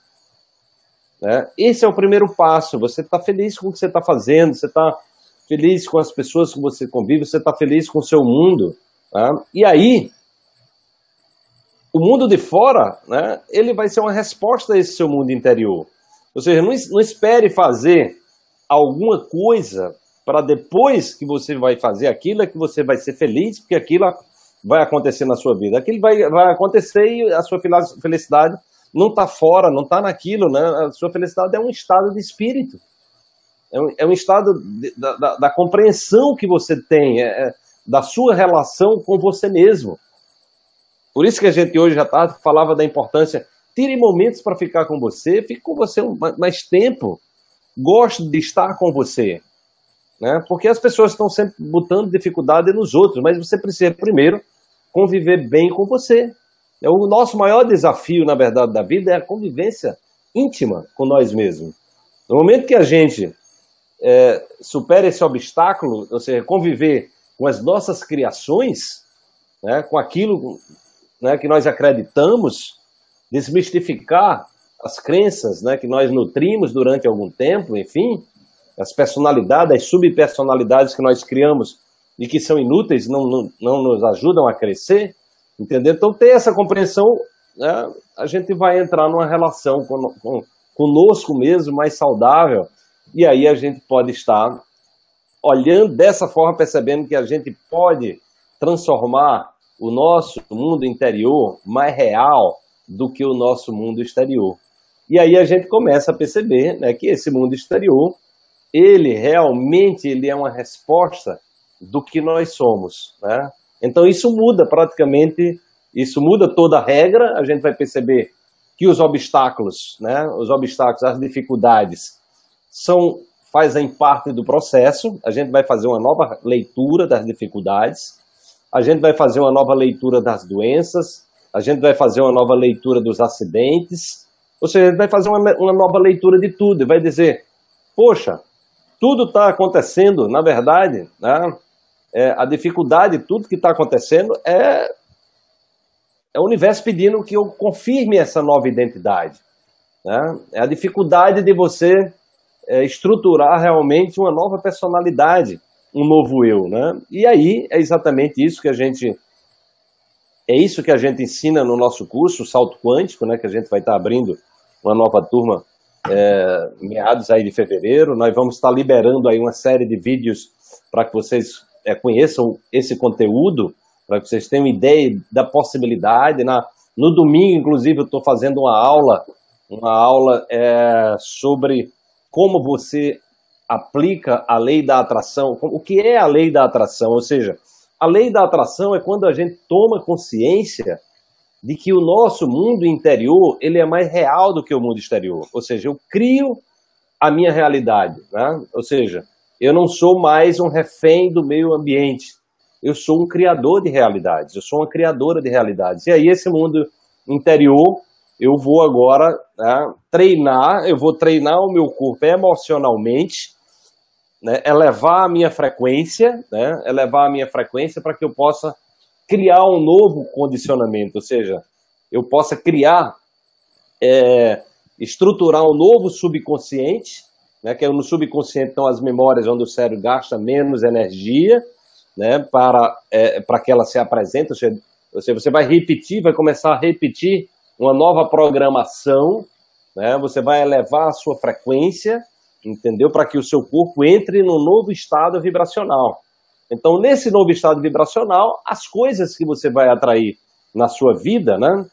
Né? Esse é o primeiro passo. Você está feliz com o que você está fazendo, você está feliz com as pessoas que você convive, você está feliz com o seu mundo. Tá? E aí, o mundo de fora, né, ele vai ser uma resposta a esse seu mundo interior. Ou seja, não, não espere fazer alguma coisa para depois que você vai fazer aquilo é que você vai ser feliz, porque aquilo vai acontecer na sua vida. Aquilo vai, vai acontecer e a sua felicidade não está fora, não está naquilo, né? A sua felicidade é um estado de espírito. É um, é um estado de, da, da, da compreensão que você tem, é, é, da sua relação com você mesmo. Por isso que a gente hoje já tá, falava da importância, tire momentos para ficar com você, fique com você mais tempo, goste de estar com você. Né? Porque as pessoas estão sempre botando dificuldade nos outros, mas você precisa primeiro conviver bem com você. O nosso maior desafio, na verdade, da vida é a convivência íntima com nós mesmos. No momento que a gente é, supera esse obstáculo, ou seja, conviver com as nossas criações, né, com aquilo, né, que nós acreditamos, desmistificar as crenças, né, que nós nutrimos durante algum tempo, enfim, as personalidades, as subpersonalidades que nós criamos e que são inúteis, não, não, não nos ajudam a crescer, entendeu? Então, ter essa compreensão, né, a gente vai entrar numa relação com, com, conosco mesmo mais saudável, e aí a gente pode estar olhando dessa forma, percebendo que a gente pode transformar o nosso mundo interior mais real do que o nosso mundo exterior. E aí a gente começa a perceber, né, que esse mundo exterior, ele realmente ele é uma resposta do que nós somos, né? Então isso muda praticamente, isso muda toda a regra, a gente vai perceber que os obstáculos, né, os obstáculos, as dificuldades, são, fazem parte do processo, a gente vai fazer uma nova leitura das dificuldades, a gente vai fazer uma nova leitura das doenças, a gente vai fazer uma nova leitura dos acidentes, ou seja, a gente vai fazer uma, uma nova leitura de tudo, e vai dizer, poxa, tudo está acontecendo, na verdade, né, é, a dificuldade, tudo que está acontecendo é, é o universo pedindo que eu confirme essa nova identidade. Né? É a dificuldade de você é, estruturar realmente uma nova personalidade, um novo eu. Né? E aí é exatamente isso que a gente é isso que a gente ensina no nosso curso, o Salto Quântico, né, que a gente vai estar abrindo uma nova turma é, meados aí de fevereiro. Nós vamos estar liberando aí uma série de vídeos para que vocês é, conheçam esse conteúdo, para que vocês tenham ideia da possibilidade. Na, no domingo, inclusive, eu estou fazendo uma aula, uma aula é, sobre como você aplica a lei da atração, o que é a lei da atração, ou seja, a lei da atração é quando a gente toma consciência de que o nosso mundo interior ele é mais real do que o mundo exterior. Ou seja, eu crio a minha realidade. Né? Ou seja, eu não sou mais um refém do meio ambiente. Eu sou um criador de realidades. Eu sou uma criadora de realidades. E aí esse mundo interior, eu vou agora, né, treinar, eu vou treinar o meu corpo emocionalmente, né, elevar a minha frequência, né, elevar a minha frequência para que eu possa criar um novo condicionamento, ou seja, eu possa criar, é, estruturar um novo subconsciente, né, que é no subconsciente estão as memórias onde o cérebro gasta menos energia, né, para, é, para que ela se apresente, ou seja, você vai repetir, vai começar a repetir uma nova programação, né, você vai elevar a sua frequência, entendeu? Para que o seu corpo entre num novo estado vibracional. Então, nesse novo estado vibracional, as coisas que você vai atrair na sua vida, né?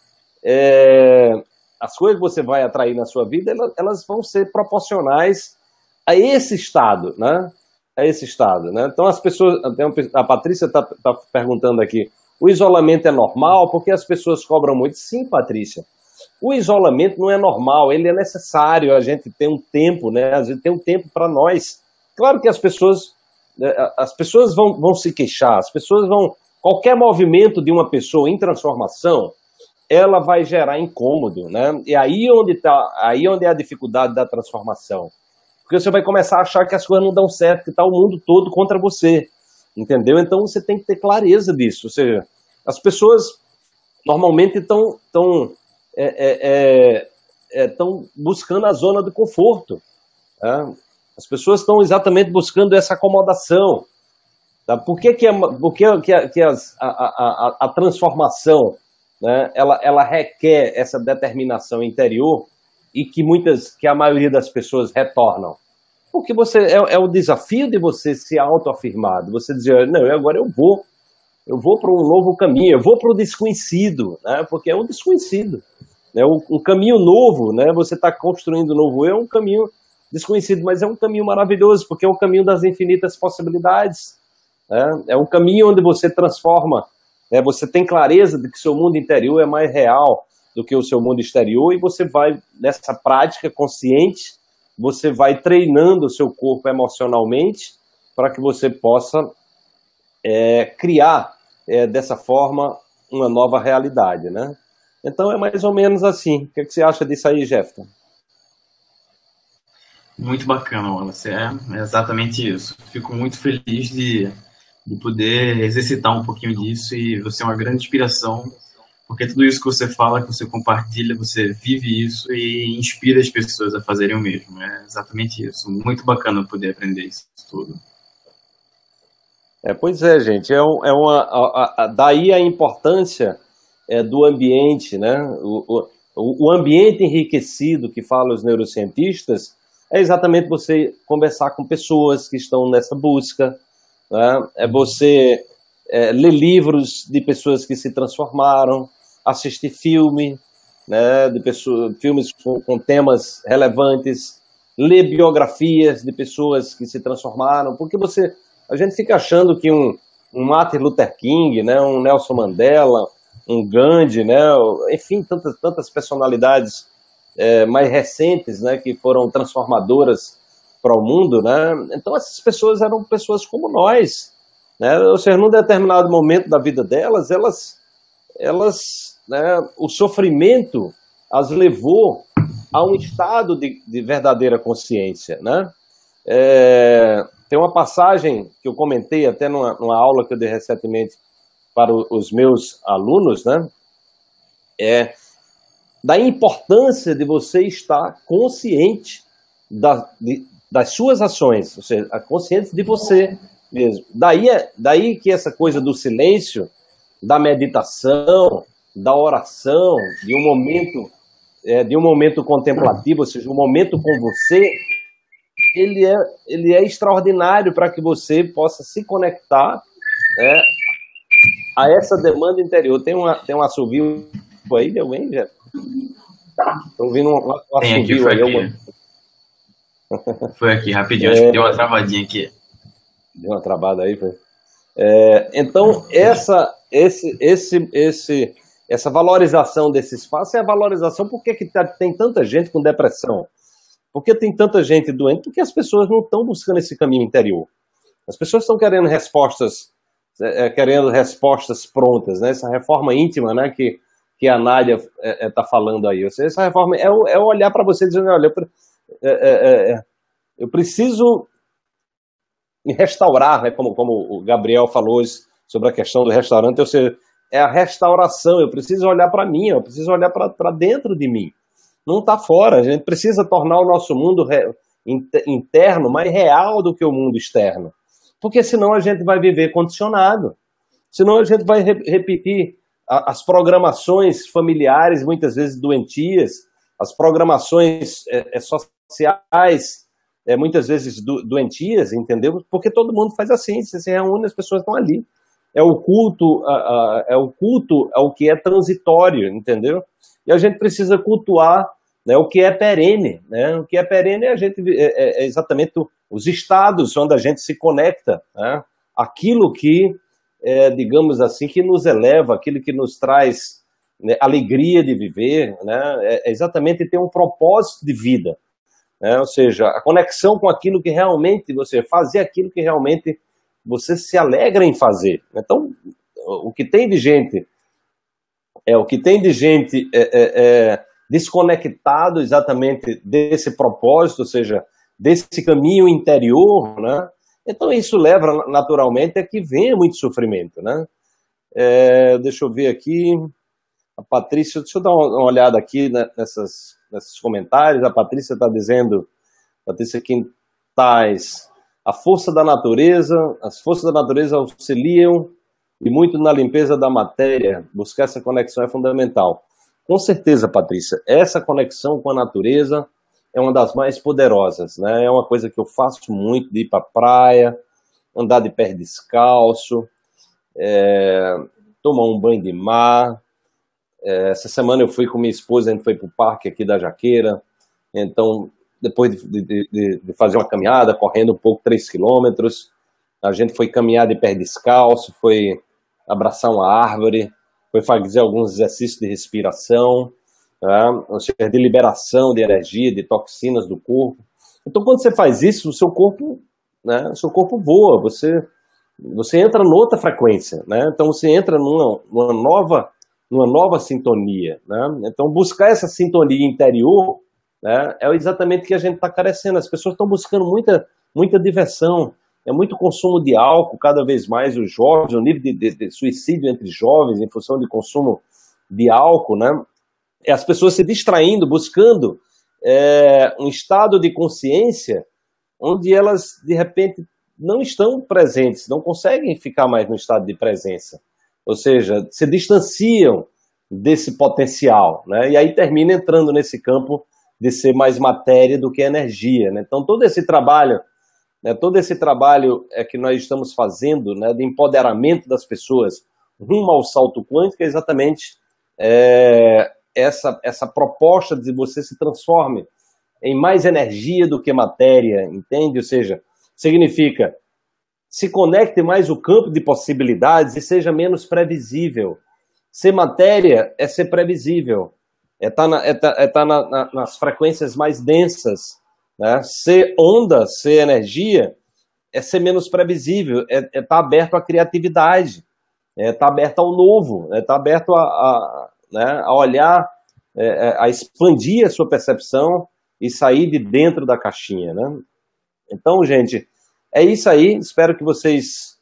É, as coisas que você vai atrair na sua vida, elas, elas vão ser proporcionais a esse estado, né? A esse estado, né? Então, as pessoas... A Patrícia está tá perguntando aqui, o isolamento é normal? Porque as pessoas cobram muito? Sim, Patrícia. O isolamento não é normal, ele é necessário, a gente tem um tempo, né? A gente tem um tempo para nós. Claro que as pessoas, as pessoas vão, vão se queixar, as pessoas vão... Qualquer movimento de uma pessoa em transformação, ela vai gerar incômodo, né? E aí onde tá, aí onde é a dificuldade da transformação. Porque você vai começar a achar que as coisas não dão certo, que está o mundo todo contra você, entendeu? Então você tem que ter clareza disso, ou seja, as pessoas normalmente estão... estão É, é, é, estão buscando a zona do conforto. Tá? As pessoas estão exatamente buscando essa acomodação. Tá? Por que, que, a, por que, que, a, que as, a, a, a transformação, né, ela, ela requer essa determinação interior e que, muitas, que a maioria das pessoas retornam? Porque você, é, é o desafio de você se autoafirmar, de você dizer, não, agora eu vou, eu vou para um novo caminho, eu vou para o desconhecido, né, porque é um desconhecido. É um, um caminho novo, né? Você está construindo um novo eu, é um caminho desconhecido, mas é um caminho maravilhoso, porque é o caminho das infinitas possibilidades. Né? É um caminho onde você transforma, né? Você tem clareza de que seu mundo interior é mais real do que o seu mundo exterior, e você vai, nessa prática consciente, você vai treinando o seu corpo emocionalmente para que você possa é, criar é, dessa forma uma nova realidade, né? Então é mais ou menos assim. O que, é que você acha disso aí, Jefferson? Muito bacana, Wallace. É exatamente isso. Fico muito feliz de, de poder exercitar um pouquinho disso, e você é uma grande inspiração, porque tudo isso que você fala, que você compartilha, você vive isso e inspira as pessoas a fazerem o mesmo. É exatamente isso. Muito bacana poder aprender isso tudo. É, pois é, gente. É, um, é uma, a, a, daí a importância é, do ambiente, né? O, o, o ambiente enriquecido que falam os neurocientistas é exatamente você conversar com pessoas que estão nessa busca, né? É você é, ler livros de pessoas que se transformaram, assistir filme, né? De pessoas, filmes com, com temas relevantes, ler biografias de pessoas que se transformaram, porque você, a gente fica achando que um, um Martin Luther King, né? Um Nelson Mandela, um Gandhi, né? Enfim, tantas, tantas personalidades é, mais recentes, né? Que foram transformadoras para o mundo, né? Então essas pessoas eram pessoas como nós, né? Ou seja, num determinado momento da vida delas, elas, elas né, o sofrimento as levou a um estado de, de verdadeira consciência, né? É, tem uma passagem que eu comentei até numa, numa aula que eu dei recentemente para o, os meus alunos, né? É, da importância de você estar consciente da, de, das suas ações, ou seja, consciente de você mesmo. Daí, daí que essa coisa do silêncio, da meditação, da oração, de um momento, é, de um momento contemplativo, ou seja, um momento com você, ele é, ele é extraordinário para que você possa se conectar, né, a essa demanda interior. Tem, uma, tem um assovio aí de alguém, já? Estou ouvindo um, um Tem aqui, assovio foi aí. aqui. Alguma... Foi aqui, rapidinho. Acho que deu uma travadinha aqui. Deu uma travada aí, foi. É, então, essa, esse, esse, esse, essa valorização desse espaço é a valorização. Por que, que tá, tem tanta gente com depressão? Por que tem tanta gente doente? Porque as pessoas não estão buscando esse caminho interior. As pessoas estão querendo respostas, é, querendo respostas prontas, né? Essa reforma íntima, né, que, que a Nádia está é, é, falando aí. Ou seja, essa reforma é, é olhar para você dizendo, olha, eu, é, é, é, eu preciso me restaurar, né, como, como o Gabriel falou sobre a questão do restaurante, ou seja, é a restauração, eu preciso olhar para mim, eu preciso olhar para dentro de mim, não está fora, a gente precisa tornar o nosso mundo re, interno mais real do que o mundo externo, porque senão a gente vai viver condicionado, senão a gente vai re, repetir a, as programações familiares, muitas vezes doentias, as programações é, é, sociais, É, muitas vezes do, doentias, entendeu? Porque todo mundo faz assim, você se reúne, as pessoas estão ali. É o culto, a, a, é o culto ao que é transitório, entendeu? E a gente precisa cultuar, né, o que é perene, né? O que é perene é, a gente, é, é exatamente os estados onde a gente se conecta, né? Aquilo que, é, digamos assim, que nos eleva, aquilo que nos traz, né, alegria de viver, né? É exatamente ter um propósito de vida. É, ou seja, a conexão com aquilo que realmente você fazer, aquilo que realmente você se alegra em fazer. Então, o que tem de gente é o que tem de gente é, é, é, desconectado exatamente desse propósito, ou seja, desse caminho interior, né? Então isso leva naturalmente a que venha muito sofrimento, né? É, deixa eu ver aqui, a Patrícia, deixa eu dar uma olhada aqui, né, nessas nesses comentários. A Patrícia está dizendo, Patrícia Quintais, a força da natureza, as forças da natureza auxiliam e muito na limpeza da matéria, buscar essa conexão é fundamental. Com certeza, Patrícia, essa conexão com a natureza é uma das mais poderosas, né? É uma coisa que eu faço muito, de ir para a praia, andar de pé descalço, é, tomar um banho de mar. Essa semana eu fui com minha esposa, a gente foi para o parque aqui da Jaqueira, então, depois de, de, de fazer uma caminhada, correndo um pouco, três quilômetros, a gente foi caminhar de pé descalço, foi abraçar uma árvore, foi fazer alguns exercícios de respiração, tá? Ou seja, de liberação de energia, de toxinas do corpo. Então, quando você faz isso, o seu corpo, né, o seu corpo voa, você, você entra noutra frequência, né? Então, você entra numa, numa nova... numa nova sintonia, né? Então, buscar essa sintonia interior, né, é exatamente o que a gente está carecendo. As pessoas estão buscando muita, muita diversão, é muito consumo de álcool, cada vez mais os jovens, o nível de, de, de suicídio entre jovens em função de consumo de álcool, né? É as pessoas se distraindo, buscando é, um estado de consciência onde elas, de repente, não estão presentes, não conseguem ficar mais no estado de presença. Ou seja, se distanciam desse potencial, né? E aí termina entrando nesse campo de ser mais matéria do que energia, né? Então, todo esse trabalho, né, todo esse trabalho é que nós estamos fazendo, né, de empoderamento das pessoas rumo ao salto quântico é exatamente é, essa, essa proposta de você se transforme em mais energia do que matéria, entende? Ou seja, significa se conecte mais o campo de possibilidades e seja menos previsível. Ser matéria é ser previsível, é estar, na, é tá, é tá na, na, nas frequências mais densas, né? Ser onda, ser energia, é ser menos previsível, é estar é tá aberto à criatividade, é estar tá aberto ao novo, é estar tá aberto a, a, né, a olhar, é, a expandir a sua percepção e sair de dentro da caixinha, né? Então, gente, é isso aí. Espero que vocês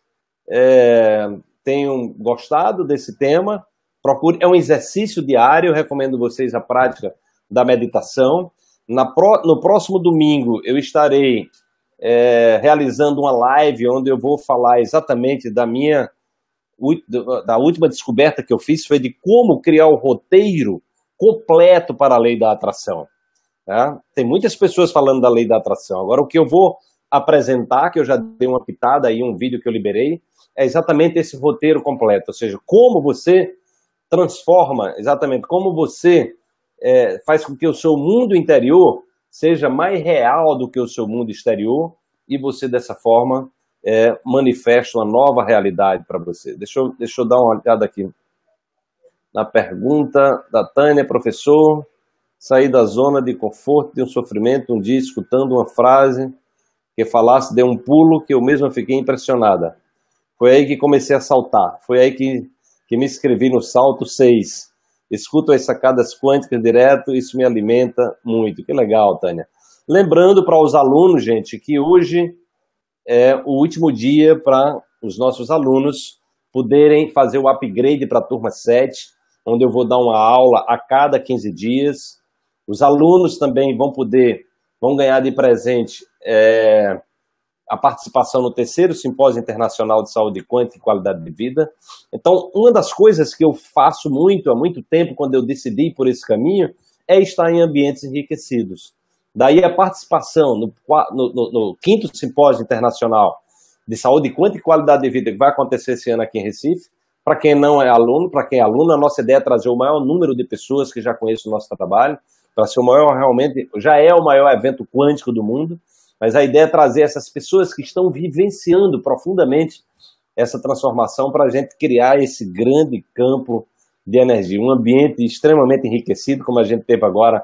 é, tenham gostado desse tema. Procure, é um exercício diário. Eu recomendo vocês a prática da meditação. Na pro, no próximo domingo, eu estarei é, realizando uma live onde eu vou falar exatamente da minha da última descoberta que eu fiz, foi de como criar o roteiro completo para a lei da atração. Tá? Tem muitas pessoas falando da lei da atração. Agora, o que eu vou apresentar, que eu já dei uma pitada aí, um vídeo que eu liberei, é exatamente esse roteiro completo, ou seja, como você transforma, exatamente, como você é, faz com que o seu mundo interior seja mais real do que o seu mundo exterior, e você, dessa forma, é, manifesta uma nova realidade para você. Deixa eu, deixa eu dar uma olhada aqui na pergunta da Tânia. Professor, saí da zona de conforto de um sofrimento um dia escutando uma frase que falasse de um pulo que eu mesma fiquei impressionada. Foi aí que comecei a saltar. Foi aí que, que me inscrevi no salto seis. Escuto as sacadas quânticas direto, isso me alimenta muito. Que legal, Tânia. Lembrando para os alunos, gente, que hoje é o último dia para os nossos alunos poderem fazer o upgrade para a turma sete, onde eu vou dar uma aula a cada quinze dias. Os alunos também vão poder, vão ganhar de presente é, a participação no terceiro Simpósio Internacional de Saúde Quântica e Qualidade de Vida. Então, uma das coisas que eu faço muito, há muito tempo, quando eu decidi por esse caminho, é estar em ambientes enriquecidos. Daí a participação no, no, no, no quinto Simpósio Internacional de Saúde Quântica e Qualidade de Vida, que vai acontecer esse ano aqui em Recife. Para quem não é aluno, para quem é aluno, a nossa ideia é trazer o maior número de pessoas que já conhecem o nosso trabalho, para ser o maior, realmente, já é o maior evento quântico do mundo, mas a ideia é trazer essas pessoas que estão vivenciando profundamente essa transformação para a gente criar esse grande campo de energia, um ambiente extremamente enriquecido, como a gente teve agora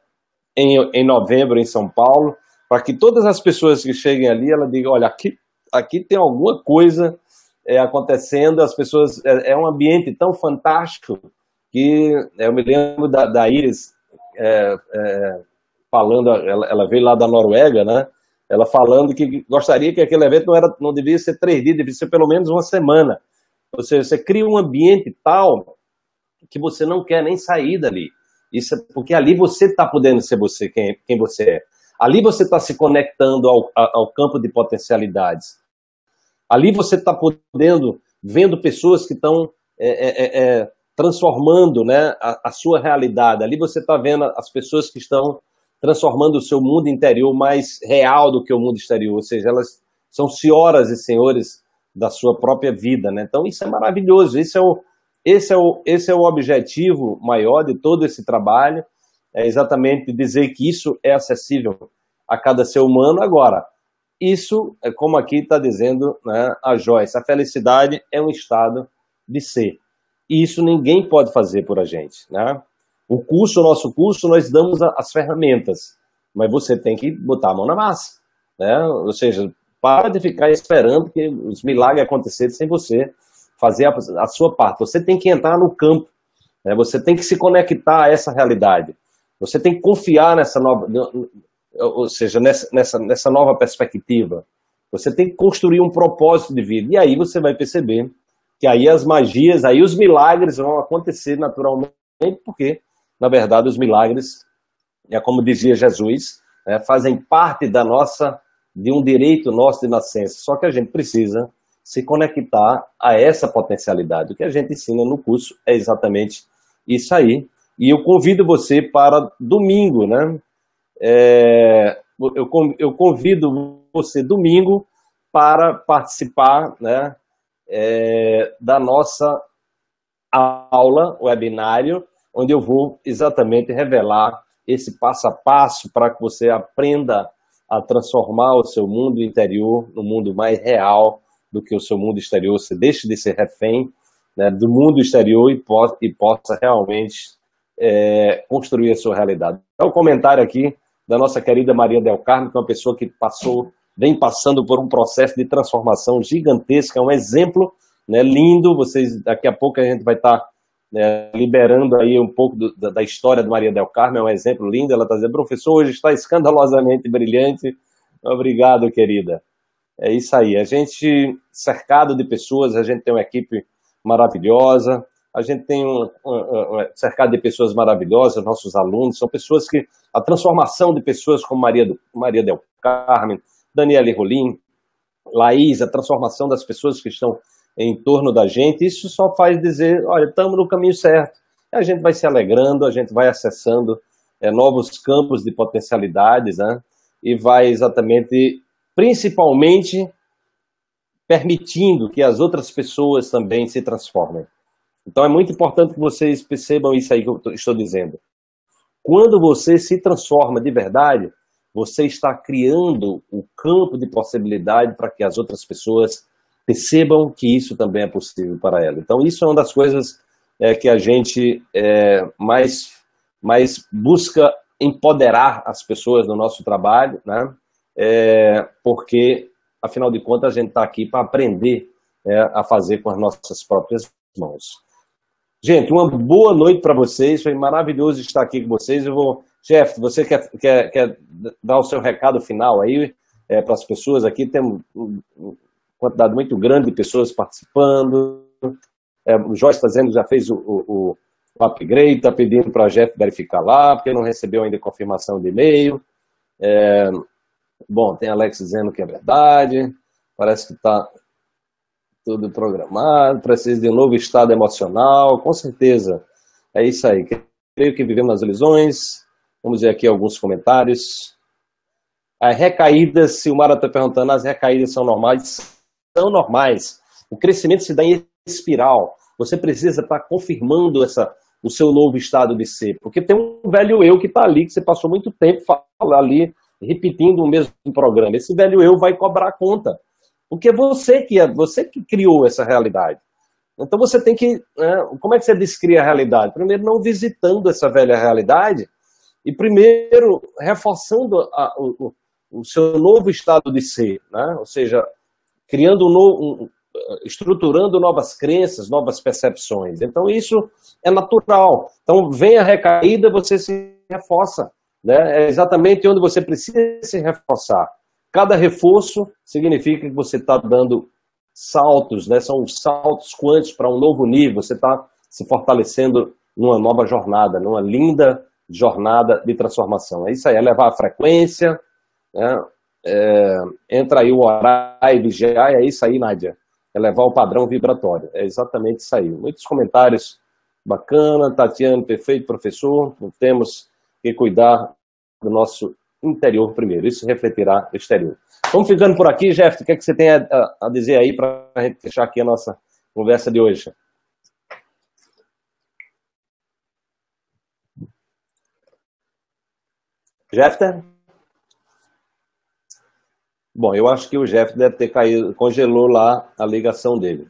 em, em novembro em São Paulo, para que todas as pessoas que cheguem ali, ela digam, olha, aqui, aqui tem alguma coisa é, acontecendo, as pessoas, é, é um ambiente tão fantástico que eu me lembro da, da Iris é, é, falando, ela, ela veio lá da Noruega, né? Ela falando que gostaria que aquele evento não, era, não devia ser três dias, devia ser pelo menos uma semana. Ou seja, você cria um ambiente tal que você não quer nem sair dali. Isso é porque ali você está podendo ser você, quem, quem você é. Ali você está se conectando ao, ao campo de potencialidades. Ali você está podendo, vendo pessoas que estão é, é, é, transformando, né, a, a sua realidade. Ali você está vendo as pessoas que estão transformando o seu mundo interior mais real do que o mundo exterior. Ou seja, elas são senhoras e senhores da sua própria vida, né? Então isso é maravilhoso. Esse é o, esse é o, esse é o objetivo maior de todo esse trabalho. É exatamente dizer que isso é acessível a cada ser humano. Agora, isso é como aqui está dizendo, né, a Joyce, a felicidade é um estado de ser. E isso ninguém pode fazer por a gente, né? O curso, o nosso curso, nós damos as ferramentas, mas você tem que botar a mão na massa, né? Ou seja, para de ficar esperando que os milagres acontecerem sem você fazer a, a sua parte. Você tem que entrar no campo, né? Você tem que se conectar a essa realidade. Você tem que confiar nessa nova, ou seja, nessa, nessa, nessa nova perspectiva. Você tem que construir um propósito de vida. E aí você vai perceber que aí as magias, aí os milagres vão acontecer naturalmente, porque, na verdade, os milagres, é como dizia Jesus, né, fazem parte da nossa, de um direito nosso de nascença. Só que a gente precisa se conectar a essa potencialidade. O que a gente ensina no curso é exatamente isso aí. E eu convido você para domingo, né? É, eu, eu convido você domingo para participar, né, é, da nossa aula, webinário, onde eu vou exatamente revelar esse passo a passo para que você aprenda a transformar o seu mundo interior no mundo mais real do que o seu mundo exterior. Você deixe de ser refém, né, do mundo exterior e, po e possa realmente é, construir a sua realidade. É um comentário aqui da nossa querida Maria Del Carmo, que é uma pessoa que passou, vem passando por um processo de transformação gigantesca, é um exemplo, né, lindo. Vocês, daqui a pouco a gente vai estar né, liberando aí um pouco do, da, da história de Maria del Carmo, é um exemplo lindo. Ela está dizendo, professor, hoje está escandalosamente brilhante. Obrigado, querida. É isso aí, a gente cercado de pessoas, a gente tem uma equipe maravilhosa, a gente tem um, um, um cercado de pessoas maravilhosas, nossos alunos, são pessoas que, a transformação de pessoas como Maria, do, Maria del Carmen, Daniele Rolim, Laís, a transformação das pessoas que estão em torno da gente, isso só faz dizer, olha, estamos no caminho certo. A gente vai se alegrando, a gente vai acessando é, novos campos de potencialidades, né? E vai exatamente, principalmente, permitindo que as outras pessoas também se transformem. Então é muito importante que vocês percebam isso aí que eu estou dizendo. Quando você se transforma de verdade, você está criando o campo de possibilidade para que as outras pessoas percebam que isso também é possível para elas. Então isso é uma das coisas é, que a gente é, mais, mais busca empoderar as pessoas no nosso trabalho, né? É, porque, afinal de contas, a gente está aqui para aprender é, a fazer com as nossas próprias mãos. Gente, uma boa noite para vocês, foi maravilhoso estar aqui com vocês. Eu vou... Jeff, você quer, quer, quer dar o seu recado final aí é, para as pessoas aqui? Tem uma quantidade muito grande de pessoas participando. É, o Joyce está dizendo que já fez o, o, o upgrade, está pedindo para a Jeff verificar lá, porque não recebeu ainda confirmação de e-mail. É, bom, tem Alex dizendo que é verdade, parece que está tudo programado, precisa de um novo estado emocional, com certeza, é isso aí. Creio que vivemos nas ilusões. Vamos ver aqui alguns comentários. As recaídas, Silmara está perguntando, as recaídas são normais? São normais. O crescimento se dá em espiral. Você precisa estar confirmando essa, o seu novo estado de ser, porque tem um velho eu que está ali, que você passou muito tempo falando ali, repetindo o mesmo programa. Esse velho eu vai cobrar a conta, porque você que, é, você que criou essa realidade. Então você tem que... Né, como é que você descreve a realidade? Primeiro, não visitando essa velha realidade, e primeiro, reforçando a, o, o seu novo estado de ser, né? Ou seja, criando um novo... Um, estruturando novas crenças, novas percepções. Então isso é natural. Então vem a recaída, você se reforça, né? É exatamente onde você precisa se reforçar. Cada reforço significa que você está dando saltos, né? São saltos quânticos para um novo nível, você está se fortalecendo numa nova jornada, numa linda jornada de transformação. É isso aí, é levar a frequência, né? É, entra aí o orar e vigiar, é isso aí, Nádia. Elevar o padrão vibratório. É exatamente isso aí. Muitos comentários bacana. Tatiana, perfeito, professor. Temos que cuidar do nosso interior primeiro. Isso refletirá o exterior. Vamos ficando por aqui, Jeff. O que, é que você tem a, a dizer aí para a gente fechar aqui a nossa conversa de hoje? Jeffter? Bom, eu acho que o Jeff deve ter caído, congelou lá a ligação dele.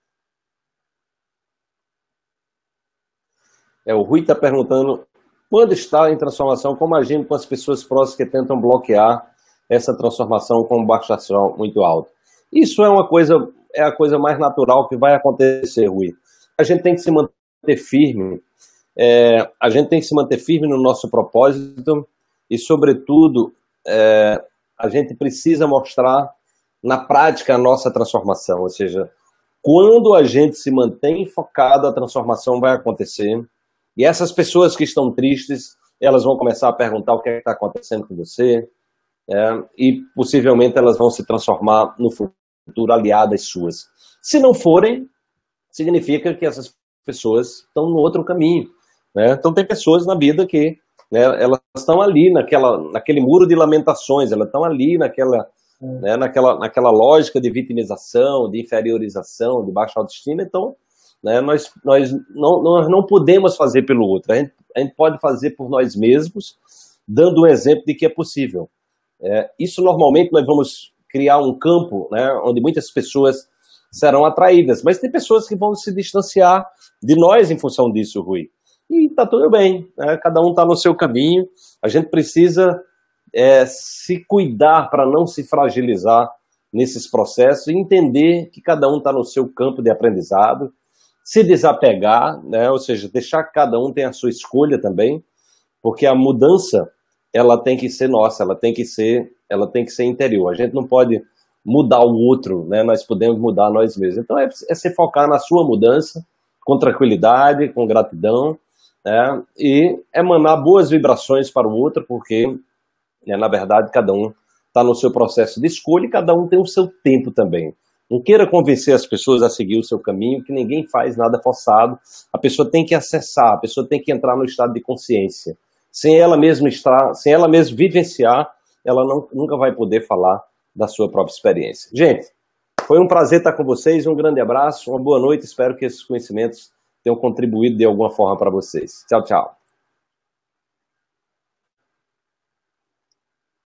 É, o Rui está perguntando, quando está em transformação, como agimos com as pessoas próximas que tentam bloquear essa transformação com um baixo astral muito alto? Isso é uma coisa, é a coisa mais natural que vai acontecer, Rui. A gente tem que se manter firme, é, a gente tem que se manter firme no nosso propósito e, sobretudo, é, a gente precisa mostrar na prática a nossa transformação, ou seja, quando a gente se mantém focado, a transformação vai acontecer, e essas pessoas que estão tristes, elas vão começar a perguntar o que é que está acontecendo com você, é, e possivelmente elas vão se transformar no futuro aliadas suas. Se não forem, significa que essas pessoas estão no outro caminho, né? Então tem pessoas na vida que, né, elas estão ali naquela, naquele muro de lamentações, elas estão ali naquela, hum. né, naquela, naquela lógica de vitimização, de inferiorização, de baixa autoestima. Então, né, nós, nós, não, nós não podemos fazer pelo outro, a gente, a gente pode fazer por nós mesmos, dando um exemplo de que é possível. É, isso normalmente nós vamos criar um campo, né, onde muitas pessoas serão atraídas, mas tem pessoas que vão se distanciar de nós em função disso, Rui. E está tudo bem, né? Cada um está no seu caminho, a gente precisa é, se cuidar para não se fragilizar nesses processos e entender que cada um está no seu campo de aprendizado, se desapegar, né? Ou seja, deixar que cada um tenha a sua escolha também, porque a mudança, ela tem que ser nossa, ela tem que ser, ela tem que ser interior. A gente não pode mudar o outro, né? Nós podemos mudar nós mesmos. Então é, é se focar na sua mudança, com tranquilidade, com gratidão, né? E emanar boas vibrações para o outro, porque, né, na verdade, cada um está no seu processo de escolha e cada um tem o seu tempo também. Não queira convencer as pessoas a seguir o seu caminho, que ninguém faz nada forçado. A pessoa tem que acessar, a pessoa tem que entrar no estado de consciência. Sem ela mesma estar, sem ela mesma vivenciar, ela não, nunca vai poder falar da sua própria experiência. Gente, foi um prazer estar com vocês, um grande abraço, uma boa noite, espero que esses conhecimentos tenham contribuído de alguma forma para vocês. Tchau, tchau.